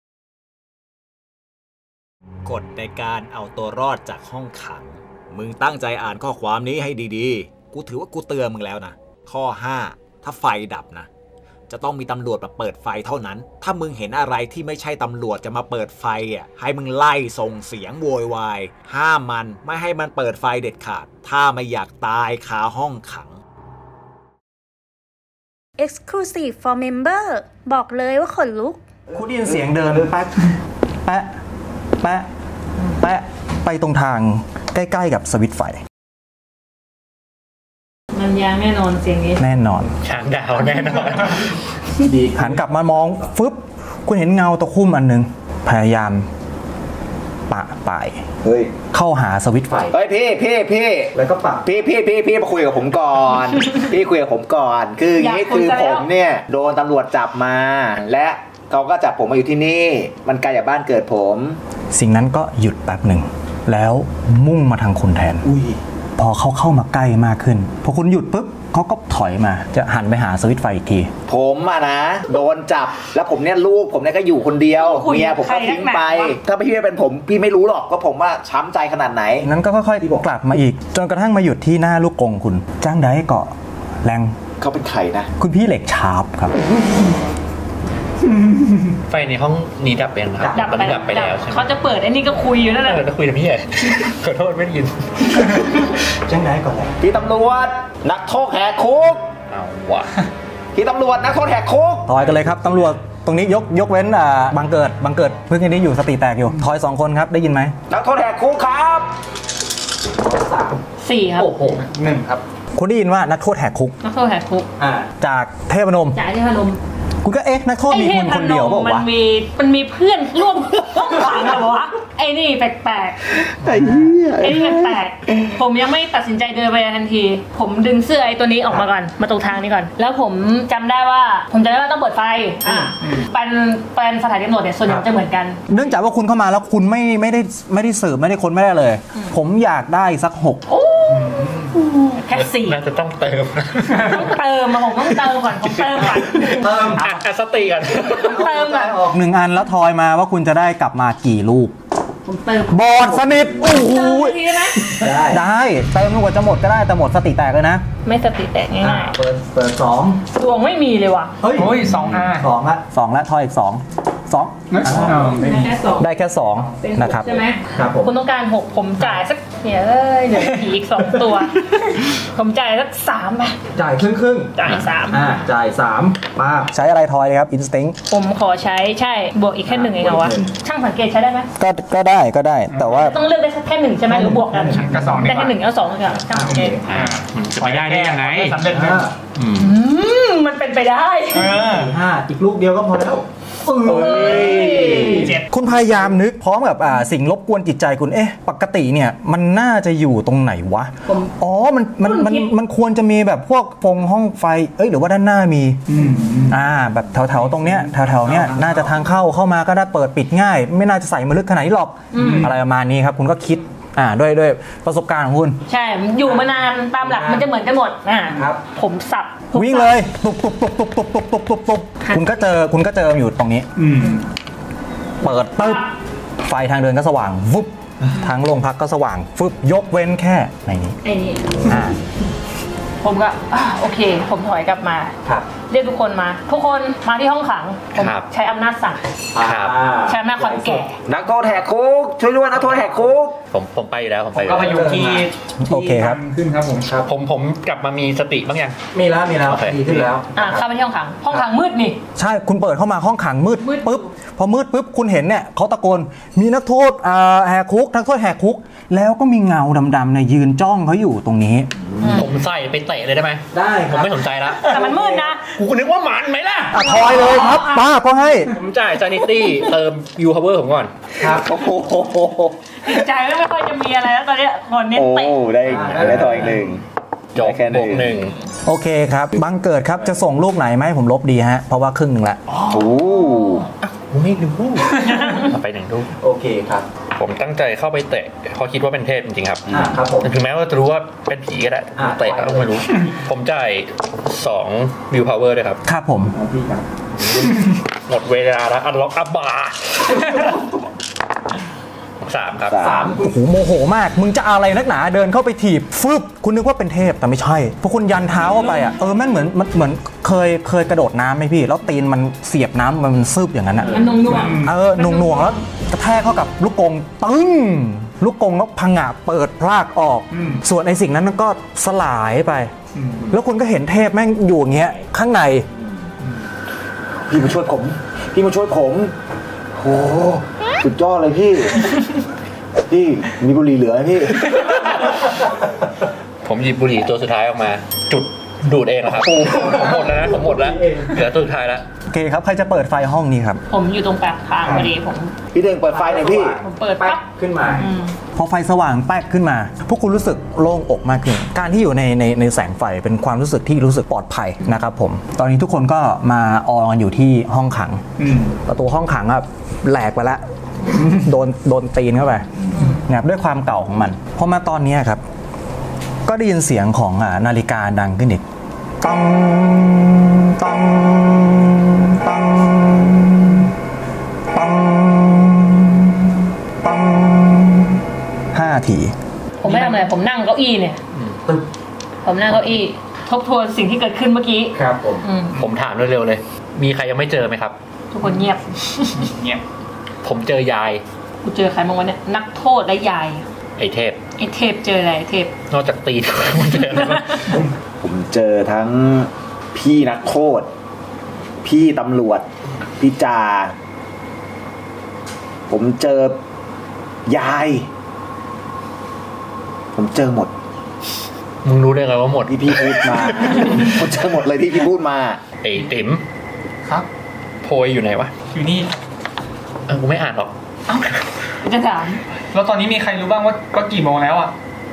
กฎในการเอาตัวรอดจากห้องขังมึงตั้งใจอ่านข้อความนี้ให้ดีๆกูถือว่ากูเตือนมึงแล้วนะข้อ5ถ้าไฟดับนะจะต้องมีตำรวจมาเปิดไฟเท่านั้นถ้ามึงเห็นอะไรที่ไม่ใช่ตำรวจจะมาเปิดไฟให้มึงไล่ส่งเสียงโวยวายห้ามมันไม่ให้มันเปิดไฟเด็ดขาดถ้าไม่อยากตายคาห้องขัง Exclusive for Member บอกเลยว่าขนลุกคุณได้ยินเสียงเดินแป๊ะไปตรงทางใกล้ๆกับสวิตช์ไฟมันยางแน่นอนเสียงนี้แน่นอนช้างดาวแน่นอนหันกลับมามองฟึบคุณเห็นเงาตะคุ่มอันนึงพยายามปะไปเข้าหาสวิตช์ไฟเฮ้ยพี่แล้วก็ปะพี่มาคุยกับผมก่อนพี่คุยกับผมก่อนคืออย่างนี้คือผมเนี่ยโดนตำรวจจับมาและเขาก็จับผมมาอยู่ที่นี่มันไกลจากบ้านเกิดผมสิ่งนั้นก็หยุดแป๊บหนึ่งแล้วมุ่งมาทางคุณแทนพอเขาเข้ามาใกล้มากขึ้นพอคุณหยุดปุ๊บเขาก็ถอยมาจะหันไปหาสวิตช์ไฟอีกทีผมนะโดนจับแล้วผมเนี่ยลูกผมเนี่ยก็อยู่คนเดียวเมียผมก็ทิ้งไปถ้าพี่เป็นผมพี่ไม่รู้หรอกว่าผมว่าช้ำใจขนาดไหนนั้นก็ค่อยๆกลับมาอีกจนกระทั่งมาหยุดที่หน้าลูกกงคุณจ้างได้เกาะแรงเขาเป็นใครนะคุณพี่เหล็กชาร์ปครับไฟในห้องนี้ดับไปยังครับดับตอนไปนี้ดับไปแล้วใช่ไหมเขาจะเปิดไอ้นี่ก็คุยอยู่นั่นแหละจะคุยกับพี่ใหญ่ขอโทษไม่ได้ยินจังไหนก่อนเลยพี่ตำรวจนักโทษแหกคุกเอาว่ะพี่ตำรวจนักโทษแหกคุกทอยกันเลยครับตำรวจตรงนี้ยกเว้นบังเกิดเพิ่งอันนี้อยู่สติแตกอยู่ทอย2 คนครับได้ยินไหมนักโทษแหกคุกครับ 4 ครับโอ้โห1ครับคุณได้ยินว่านักโทษแหกคุกนักโทษแหกคุกจากเทพนมจ่ายที่พนมคุณก็นักโทษมีคุณคนเดียวเปล่าวะมันมีเพื่อนร่วมห้องขังเหรอวะไอ้นี่แปลกๆไอ้นี่แปลกๆผมยังไม่ตัดสินใจเดินไปทันที ผมดึงเสื้อไอ้ตัวนี้ออกมาก่อนมาตรงทางนี้ก่อน แล้วผมจำได้ว่าต้องเปิดไฟเป็นสถานีตำรวจเนี่ยส่วนใหญ่จะเหมือนกันเนื่องจากว่าคุณเข้ามาแล้วคุณไม่ได้สืบไม่ได้ค้นไม่ได้เลย ผมอยากได้สักแค่ 4 น่าจะต้องเติมต้องเติมมาผมต้องเติมก่อนผมเติมก่อนอัดสติก่อนเติมก่อน 1 อันแล้วทอยมาว่าคุณจะได้กลับมากี่ลูกผมเติมบอดสนิทโอ้โหเติมทีได้ไหมได้เติมจนกว่าจะหมดก็ได้แต่หมดสติแตกเลยนะไม่สติแตกง่ายเปิด2 ๆดวงไม่มีเลยว่ะโอ้ย2 2ละทอยอีก2ได้แค่2นะครับใช่ไหมครับผมคุณต้องการ 6 ผมจ่ายสักเนี่ยเหลือผีอีก 2 ตัว ผมจ่ายสัก3ไปจ่ายครึ่งจ่าย3 จ่าย3ป้าใช้อะไรทอยเลยครับ Instinct ผมขอใช้ใช่บวกอีกแค่ 1เองเหรอวะช่างสังเกตใช้ได้ไหมก็ได้แต่ว่าต้องเลือกได้แค่ 1ใช่ไหมหรือบวกกันก็2 ได้แค่1แล้ว2ก็ช่างสังเกตมันจะไปได้ได้ยังไงสำเร็จไหมมันเป็นไปได้ 5อีกลูกเดียวก็พอแล้ว คุณพยายามนึกพร้อมกับสิ่งรบกวนจิตใจคุณปกติเนี่ยมันน่าจะอยู่ตรงไหนวะอ๋อมันควรจะมีแบบพวกพงห้องไฟหรือว่าด้านหน้ามีแบบแถวๆตรงเนี้ยแถวๆเนี้ยน่าจะทางเข้ามาก็ได้เปิดปิดง่าย ไม่น่าจะใส่มาลึกขนาดนี้หรอกอะไรประมาณนี้ครับคุณก็คิดด้วยประสบการณ์ของคุณใช่อยู่มานานตามหลักมันจะเหมือนกันหมดครับผมสับวิ่งเลยตุบคุณก็เจออยู่ตรงนี้เปิดปึ๊บไฟทางเดินก็สว่างวุบทางโรงพักก็สว่างฟึบยกเว้นแค่ในนี้ผมก็โอเคผมถอยกลับมาเรียกทุกคนมาที่ห้องขังผมใช้อำนาจสั่งใช้อำนาจความแก่นักโทษแหกคุกช่วยด้วยนักโทษแหกคุกผมไปแล้วผมไปก็พยุงที่โอเคครับขึ้นครับผมกลับมามีสติบ้างยังมีแล้วดีขึ้นแล้วเข้าไปที่ห้องขังมืดนี่ใช่คุณเปิดเข้ามาห้องขังมืดปุ๊บพอมืดปุ๊บคุณเห็นเนี่ยเขาตะโกนมีนักโทษแหกคุกนักโทษแหกคุกแล้วก็มีเงาดำๆเนี่ยยืนจ้องเขาอยู่ตรงนี้ผมใส่ไปเตะเลยได้ไหมได้ผมไม่สนใจละแต่มันมืดนะกูนึกว่าหมันไหมล่ะทอยเลยครับป้าก็ให้ผมจ่ายซานิตี้เติมยูพาวเวอร์ผมก่อนครับโอ้โหใจไม่ค่อยจะมีอะไรแล้วตอนนี้คนนี้เตะได้ทอยอีก1 จบแค่ 1โอเคครับบังเกิดครับจะส่งลูกไหนไหมผมลบดีฮะเพราะว่าครึ่งนึงละไม่ดูไป1 ลูกโอเคครับผมตั้งใจเข้าไปเตะเพราะคิดว่าเป็นเทพจริงๆครับครับผมถึงแม้ว่าจะรู้ว่าเป็นผีก็ได้เตะก็ไม่รู้ผมจ่าย2 วิวพาวเวอร์ด้วยครับครับผมหมดเวลาแล้วอันล็อกอัพบาร์3 ครับโอ้โหโมโหมากมึงจะอะไรนักหนาเดินเข้าไปถีบฟึบคุณนึกว่าเป็นเทพแต่ไม่ใช่พอคุณยันเท้าเข้าไปแม่งเหมือนเคยกระโดดน้ำไหมพี่แล้วตีนมันเสียบน้ำมันซึบอย่างนั้นมันนุ่งหน่วงแล้วกระแทกเข้ากับลูกกงตึ้งลูกกงแล้วพังงะเปิดพรากออกส่วนไอ้สิ่งนั้นก็สลายไปแล้วคุณก็เห็นเทพแม่งอยู่อย่างเงี้ยข้างในพี่มาช่วยผมโอ้สุดยอดเลยพี่มีบุหรี่เหลือพี่ผมหยิบบุหรี่ตัวสุดท้ายออกมาจุดดูดเองนะครับผมหมดแล้วเหลือตัวสุดท้ายแล้วโอเคครับใครจะเปิดไฟห้องนี้ครับผมอยู่ตรงปากทางพอดีพี่เด้งเปิดไฟหน่อยพี่ผมเปิดปั๊บขึ้นมาพอไฟสว่างแป๊กขึ้นมาพวกคุณรู้สึกโล่งอกมากขึ้นการที่อยู่ในแสงไฟเป็นความรู้สึกที่รู้สึกปลอดภัยนะครับผมตอนนี้ทุกคนก็มาออกันอยู่ที่ห้องขังประตูห้องขังแหลกไปแล้วโดนตีนเข้าไปนะครับด้วยความเก่าของมันพอมาตอนนี้ครับก็ได้ยินเสียงของนาฬิกาดังขึ้นอีกตังตังตังตังตัง5 ทีผมไม่ทำอะไรผมนั่งเก้าอี้เนี่ยผมนั่งเก้าอี้ทบทวนสิ่งที่เกิดขึ้นเมื่อกี้ครับผมถามเร็วๆเลยมีใครยังไม่เจอไหมครับทุกคนเงียบเงียบผมเจอยายกูเจอใครบ้างวะเนี่ยนักโทษและยายไอ้เทพไอ้เทพเจออะไรไอ้เทพนอกจากตีนมันเจออะไรบ้างผมเจอทั้งพี่นักโทษพี่ตำรวจพี่จ่าผมเจอยาย ผมเจอหมดมึงรู้ได้ไงว่าหมดที่พี่พูดมา ผมเจอหมดเลยที่พี่พูดมาไอ้ติ๋มครับโพยอยู่ไหนวะอยู่นี่กูไม่อ่านหรอกจะถามแล้วตอนนี้มีใครรู้บ้างว่ากี่โมงแล้วอ่ะ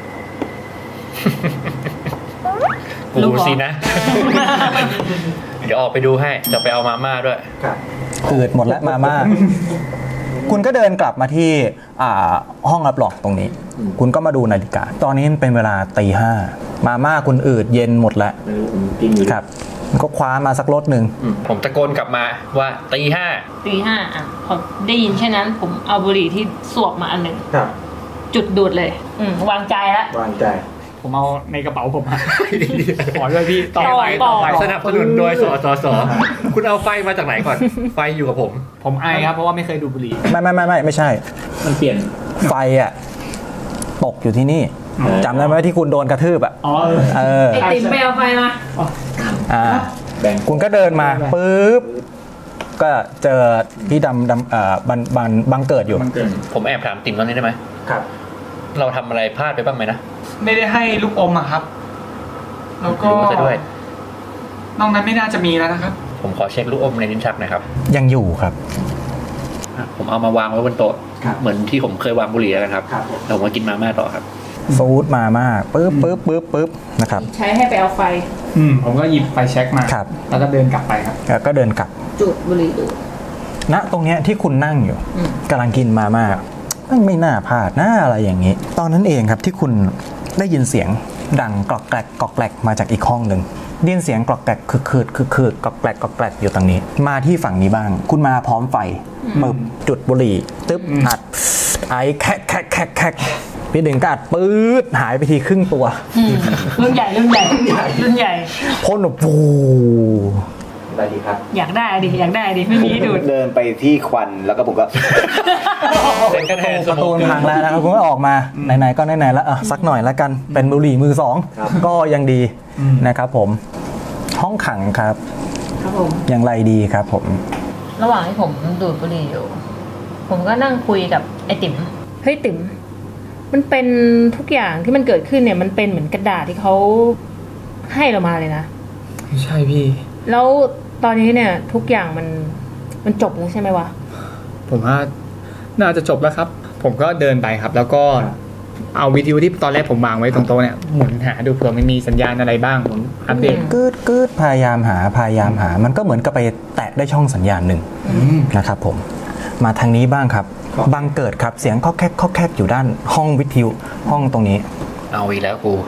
กูสินะ เดี๋ยวออกไปดูให้จะไปเอามาม่าด้วยอืดหมดแล้วมาม่า คุณก็เดินกลับมาที่ห้องรับรองตรงนี้ คุณก็มาดูนาฬิกาตอนนี้เป็นเวลาตี 5มาม่าคุณอืดเย็นหมดแล้วครับก็คว้ามาสักรถหนึ่งผมตะโกนกลับมาว่าตี 5 ตี 5อ่ะพอได้ยินเช่นนั้นผมเอาบุหรี่ที่สวบมาอันหนึ่งจุดดูดเลย วางใจแล้ววางใจผมเอาในกระเป๋าผมขอด้วยพี่ต่อไปสนับสนุนโดยสคุณเอาไฟมาจากไหนก่อน ไฟอยู่กับผมไอครับเพราะว่าไม่เคยดูบุหรี่ไม่ใช่มันเปลี่ยนไฟตกอยู่ที่นี่จำได้ไหมที่คุณโดนกระทืบไอติมไปเอาไฟมาคุณก็เดินมาปุ๊บก็เจอพี่บังเกิดอยู่ผมแอบถามติ๋มตอนนี้ได้ไหมครับเราทำอะไรพลาดไปบ้างไหมนะไม่ได้ให้ลูกอมอะครับแล้วก็นอกนั้นไม่น่าจะมีแล้วนะครับผมขอเช็คลูกอมในลิ้นชักหน่อยครับยังอยู่ครับผมเอามาวางไว้บนโต๊ะเหมือนที่ผมเคยวางบุหรี่แล้วครับเรามากินมาม่าต่อครับฟูดมาม่าปึ๊บนะครับใช้ให้ไปเอาไฟผมก็หยิบไฟแช็กมาแล้วก็เดินกลับไปครับแล้วก็เดินกลับจุดบุหรี่ดูณตรงเนี้ยที่คุณนั่งอยู่กำลังกินมาม่าไม่น่าพลาดน่าอะไรอย่างนี้ตอนนั้นเองครับที่คุณได้ยินเสียงดังกรอกแกรกมาจากอีกห้องหนึ่งได้ยินเสียงกรอกแกรกคืดกรอกแกรกอยู่ตรงนี้มาที่ฝั่งนี้บ้างคุณมาพร้อมไฟมือจุดบุหรี่ตึ๊บอัดไอแคกพี่ดึงก็อัดปื๊ดหายไปทีครึ่งตัวรุ่นใหญ่พ่นปูได้ดีครับอยากได้ดิไม่มีดูดเดินไปที่ควันแล้วก็ผมก็ประตูพังแล้วนะครับคุณก็ออกมาไหนๆก็ไหนๆแล้วสักหน่อยแล้วกันเป็นบุหรี่มือสองก็ยังดีนะครับผมห้องขังครับผมยังไรดีครับผมระหว่างที่ผมดูดบุหรี่อยู่ผมก็นั่งคุยกับไอติ๋มเฮ้ยติ๋มมันเป็นทุกอย่างที่มันเกิดขึ้นเนี่ยมันเป็นเหมือนกระดาษที่เขาให้เรามาเลยนะใช่พี่แล้วตอนนี้เนี่ยทุกอย่างมันจบแล้วใช่ไหมวะผมว่าน่าจะจบแล้วครับผมก็เดินไปครับแล้วก็เอาวิทยุที่ตอนแรกผมวางไว้ตรงโต๊ะเนี่ยหมุนหาดูเผื่อมันมีสัญญาณอะไรบ้างผมอัปเดตกึดพยายามหามันก็เหมือนกับไปแตะได้ช่องสัญญาณหนึ่งนะครับผมมาทางนี้บ้างครับบังเกิดครับเสียงข้อแคกอยู่ด้านห้องวิทยุห้องตรงนี้เอาอีกแล้วกู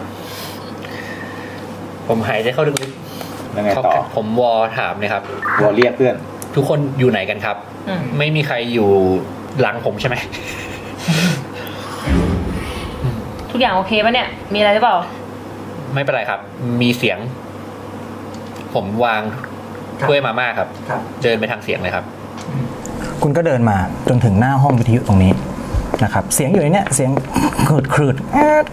ผมหายใจเข้าลึกยังไงต่อผมวอถามเลยครับวอเรียกเพื่อนทุกคนอยู่ไหนกันครับไม่มีใครอยู่หลังผมใช่ไหมทุกอย่างโอเคปะเนี่ยมีอะไรหรือเปล่าไม่เป็นไรครับมีเสียงผมวางถ้วยมาม่าครับเดินไปทางเสียงเลยครับคุณก็เดินมาจนถึงหน้าห้องวิทยุตรงนี้นะครับเสียงอยู่ในเนี้ยเสียงคลืดกึด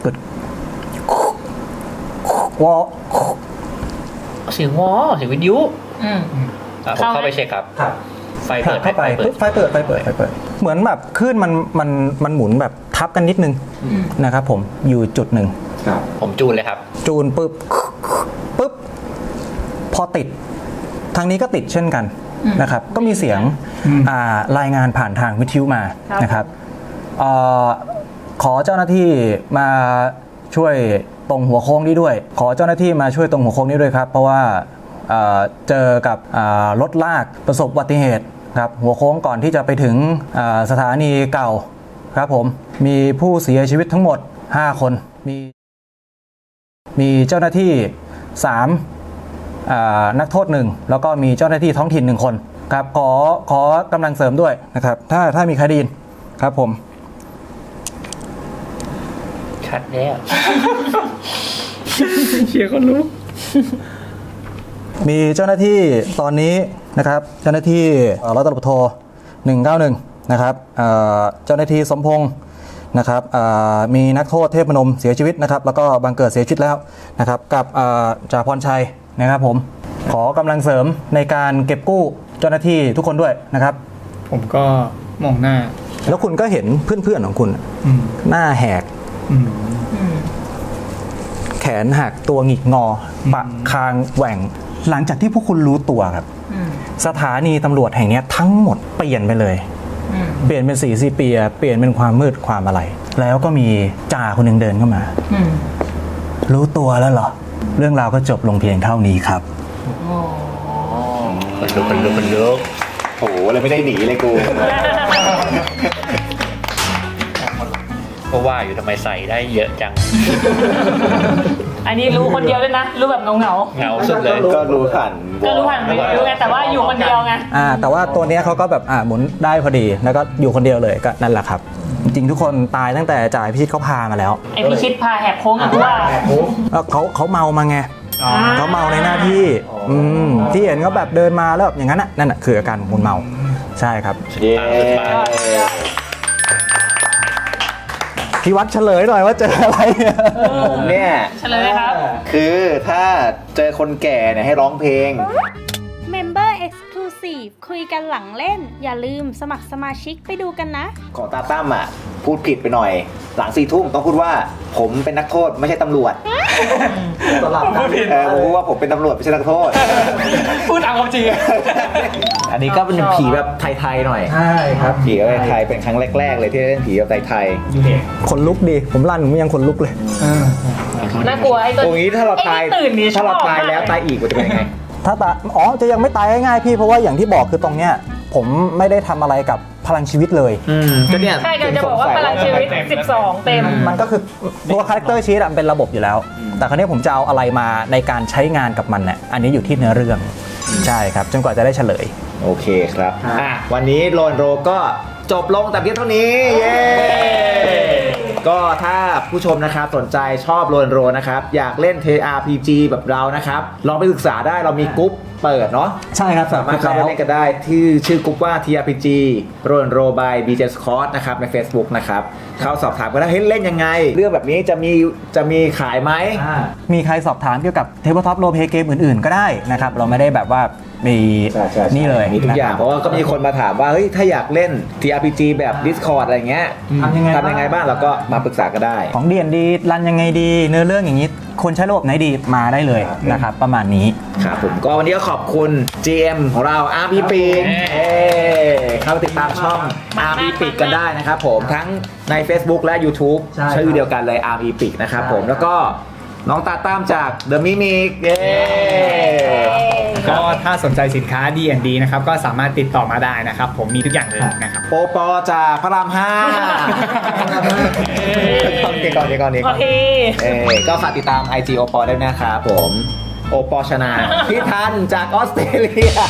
วอเสียงวิทยุผมเข้าไปเช็คครับไฟเปิดเหมือนแบบคลื่นมันหมุนแบบทับกันนิดนึงนะครับผมอยู่จุดหนึ่งผมจูนเลยครับจูนปึ๊บพอติดทางนี้ก็ติดเช่นกันนะครับก็มีเสียงรายงานผ่านทางวิทยุมานะครับขอเจ้าหน้าที่มาช่วยตรงหัวโค้งนี้ด้วยขอเจ้าหน้าที่มาช่วยตรงหัวโค้งนี้ด้วยครับเพราะว่าเจอกับรถลากประสบอุบัติเหตุครับหัวโค้งก่อนที่จะไปถึงสถานีเก่าครับผมมีผู้เสียชีวิตทั้งหมด5คนมีเจ้าหน้าที่3นักโทษ1แล้วก็มีเจ้าหน้าที่ท้องถิ่น1คนครับขอกำลังเสริมด้วยนะครับถ้ามีใครได้ยินครับผมชัดแล้วเชียร์คนรู้มีเจ้าหน้าที่ตอนนี้นะครับเจ้าหน้าที่ร้อยตำรวจโท191นะครับเจ้าหน้าที่สมพงษ์นะครับมีนักโทษเทพพนมเสียชีวิตนะครับแล้วก็บังเกิดเสียชีวิตแล้วนะครับกับจ่าพรชัยนะครับผมขอกำลังเสริมในการเก็บกู้เจ้าหน้าที่ทุกคนด้วยนะครับผมก็มองหน้าแล้วคุณก็เห็นเพื่อนๆของคุณหน้าแหกแขนหักตัวหงิกงอปะคางแหว่งหลังจากที่พวกคุณรู้ตัวครับสถานีตำรวจแห่งนี้ทั้งหมดเปลี่ยนไปเลยเปลี่ยนเป็นสีซีเปียเปลี่ยนเป็นความมืดความอะไรแล้วก็มีจ่าคนหนึ่งเดินเข้ามารู้ตัวแล้วเหรอเรื่องราวก็จบลงเพียงเท่านี้ครับคนลุกโอ้โหเลยไม่ได้หนีเลยกูเพราะว่าอยู่ทำไมใส่ได้เยอะจังอันนี้รู้คนเดียวด้วยนะรู้แบบเหงาสุดเลยก็รู้ผ่านไปรู้ไงแต่ว่าอยู่คนเดียวไงแต่ว่าตัวนี้เขาก็แบบหมุนได้พอดีแล้วก็อยู่คนเดียวเลยก็นั่นแหละครับจริงๆทุกคนตายตั้งแต่จ่าพิชิตเขาพามาแล้วไอพิชิตพาแหกโค้งกันว่าเขาเมามาไงเขาเมาในหน้าที่ที่เห็นเขาแบบเดินมาแล้วแบบอย่างนั้นนั่นคืออาการของคนเมาใช่ครับพี่วัดเฉลยหน่อยว่าเจออะไรผมเนี่ยเฉลยครับคือถ้าเจอคนแก่เนี่ยให้ร้องเพลง Member Exclusive คุยกันหลังเล่นอย่าลืมสมัครสมาชิกไปดูกันนะของตาตั้มพูดผิดไปหน่อยหลัง4 ทุ่มต้องพูดว่าผมเป็นนักโทษไม่ใช่ตำรวจตลอดผมพูดว่าผมเป็นตำรวจไม่ใช่นักโทษพูดตามความจริงอันนี้ก็เป็นผีแบบไทยๆหน่อยใช่ครับผีแบบไทยเป็นครั้งแรกๆเลยที่เล่นผีแบบไทยๆขนลุกดีผมลั่นผมยังขนลุกเลยน่ากลัวไอ้ตัวนี้ถ้าเราตายแล้วตายอีกจะเป็นยังไงถ้าตายจะยังไม่ตายง่ายๆพี่เพราะว่าอย่างที่บอกคือตรงเนี้ยผมไม่ได้ทำอะไรกับพลังชีวิตเลยก็เนี่ยใช่จะบอกว่าพลังชีวิต12เต็มมันก็คือตัวคาแรคเตอร์ชีตเป็นระบบอยู่แล้วแต่คราวนี้ผมจะเอาอะไรมาในการใช้งานกับมันเนี่ยอันนี้อยู่ที่เนื้อเรื่องใช่ครับจนกว่าจะได้เฉลยโอเคครับวันนี้โรนโรก็จบลงแต่เพียงเท่านี้เย้ก็ถ้าผู้ชมนะครับสนใจชอบโรนโรนะครับอยากเล่น TRPG แบบเรานะครับลองไปศึกษาได้เรามีกรุ๊ปเปิดเนาะใช่ครับสามารถเข้าไปเล่นกันได้ที่ชื่อกรุ๊ปว่า TRPG โรนโร by BJ Scott นะครับใน Facebook นะครับเข้าสอบถามกันได้เล่นยังไงเรื่องแบบนี้จะมีขายไหมมีใครสอบถามเกี่ยวกับ Tabletop Role Play เกมอื่นๆก็ได้นะครับเราไม่ได้แบบว่ามีนี่เลยมีทุกอย่างเพราะว่าก็มีคนมาถามว่าเฮ้ยถ้าอยากเล่น TRPG แบบ Discord อะไรเงี้ยทำยังไงบ้างเราก็มาปรึกษากันได้ของ D&D รันยังไงดีเนื้อเรื่องอย่างนี้คนใช้ระบบไหนดีมาได้เลยนะครับประมาณนี้ครับผมก็วันนี้ก็ขอบคุณ GM ของเรา RP ปีกเข้าติดตามช่อง RP ปีกกันได้นะครับผมทั้งใน Facebook และ YouTube ชื่อเดียวกันเลย RP ปีกนะครับผมแล้วก็น้องตาตั้มจาก The Mimic ก็ถ้าสนใจสินค้า D&D นะครับก็สามารถติดต่อมาได้นะครับผมมีทุกอย่างเลยนะครับโอปอจากพระราม5ก่อนก็ฝากติดตาม IG โอปอได้นะครับผมโอปอชนาพี่ทันจากออสเตรเลีย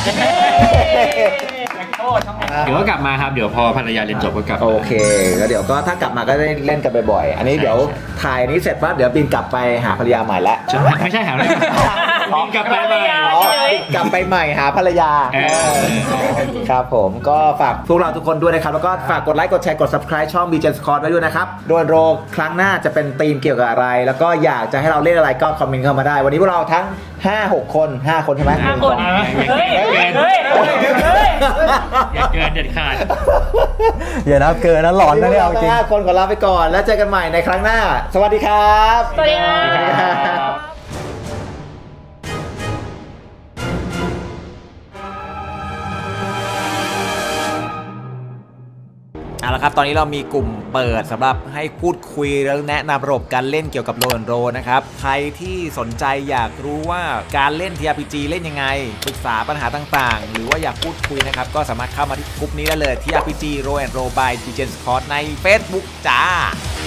เดี๋ยวก็กลับมาครับเดี๋ยวพอภรรยาเรียนจบก็กลับโอเคแล้วเดี๋ยวก็ถ้ากลับมาก็ได้เล่นกันบ่อยๆอันนี้เดี๋ยวถ่ายนี้เสร็จปั๊บเดี๋ยวบินกลับไปหาภรรยาใหม่แล้วไม่ใช่หาอะไรบินกลับไปใหม่กลับไปใหม่หาภรรยาครับผมก็ฝากพวกเราทุกคนด้วยนะครับแล้วก็ฝากกดไลค์กดแชร์กด Subscribe ช่อง BJ Scott ไว้ด้วยนะครับโดนโรครั้งหน้าจะเป็นธีมเกี่ยวกับอะไรแล้วก็อยากจะให้เราเล่นอะไรก็คอมเมนต์เข้ามาได้วันนี้พวกเราทั้ง5-6 คน5 คนใช่ไหม 5 คนเฮ้ยอย่าเกินเด็ดขาดอย่านับเกินนะหลอนนะเนี่ยเอาจริง 5 คนขอลาไปก่อนแล้วเจอกันใหม่ในครั้งหน้าสวัสดีครับสวัสดีครับเอาละครับตอนนี้เรามีกลุ่มเปิดสำหรับให้พูดคุยแล้วแนะนำระบบการเล่นเกี่ยวกับโรนโรนะครับใครที่สนใจอยากรู้ว่าการเล่น TRPG เล่นยังไงปรึกษาปัญหาต่างๆหรือว่าอยากพูดคุยนะครับก็สามารถเข้ามาที่กลุ่มนี้ได้เลย TRPG Roll and Roll by BJ Scott ใน Facebook จ้า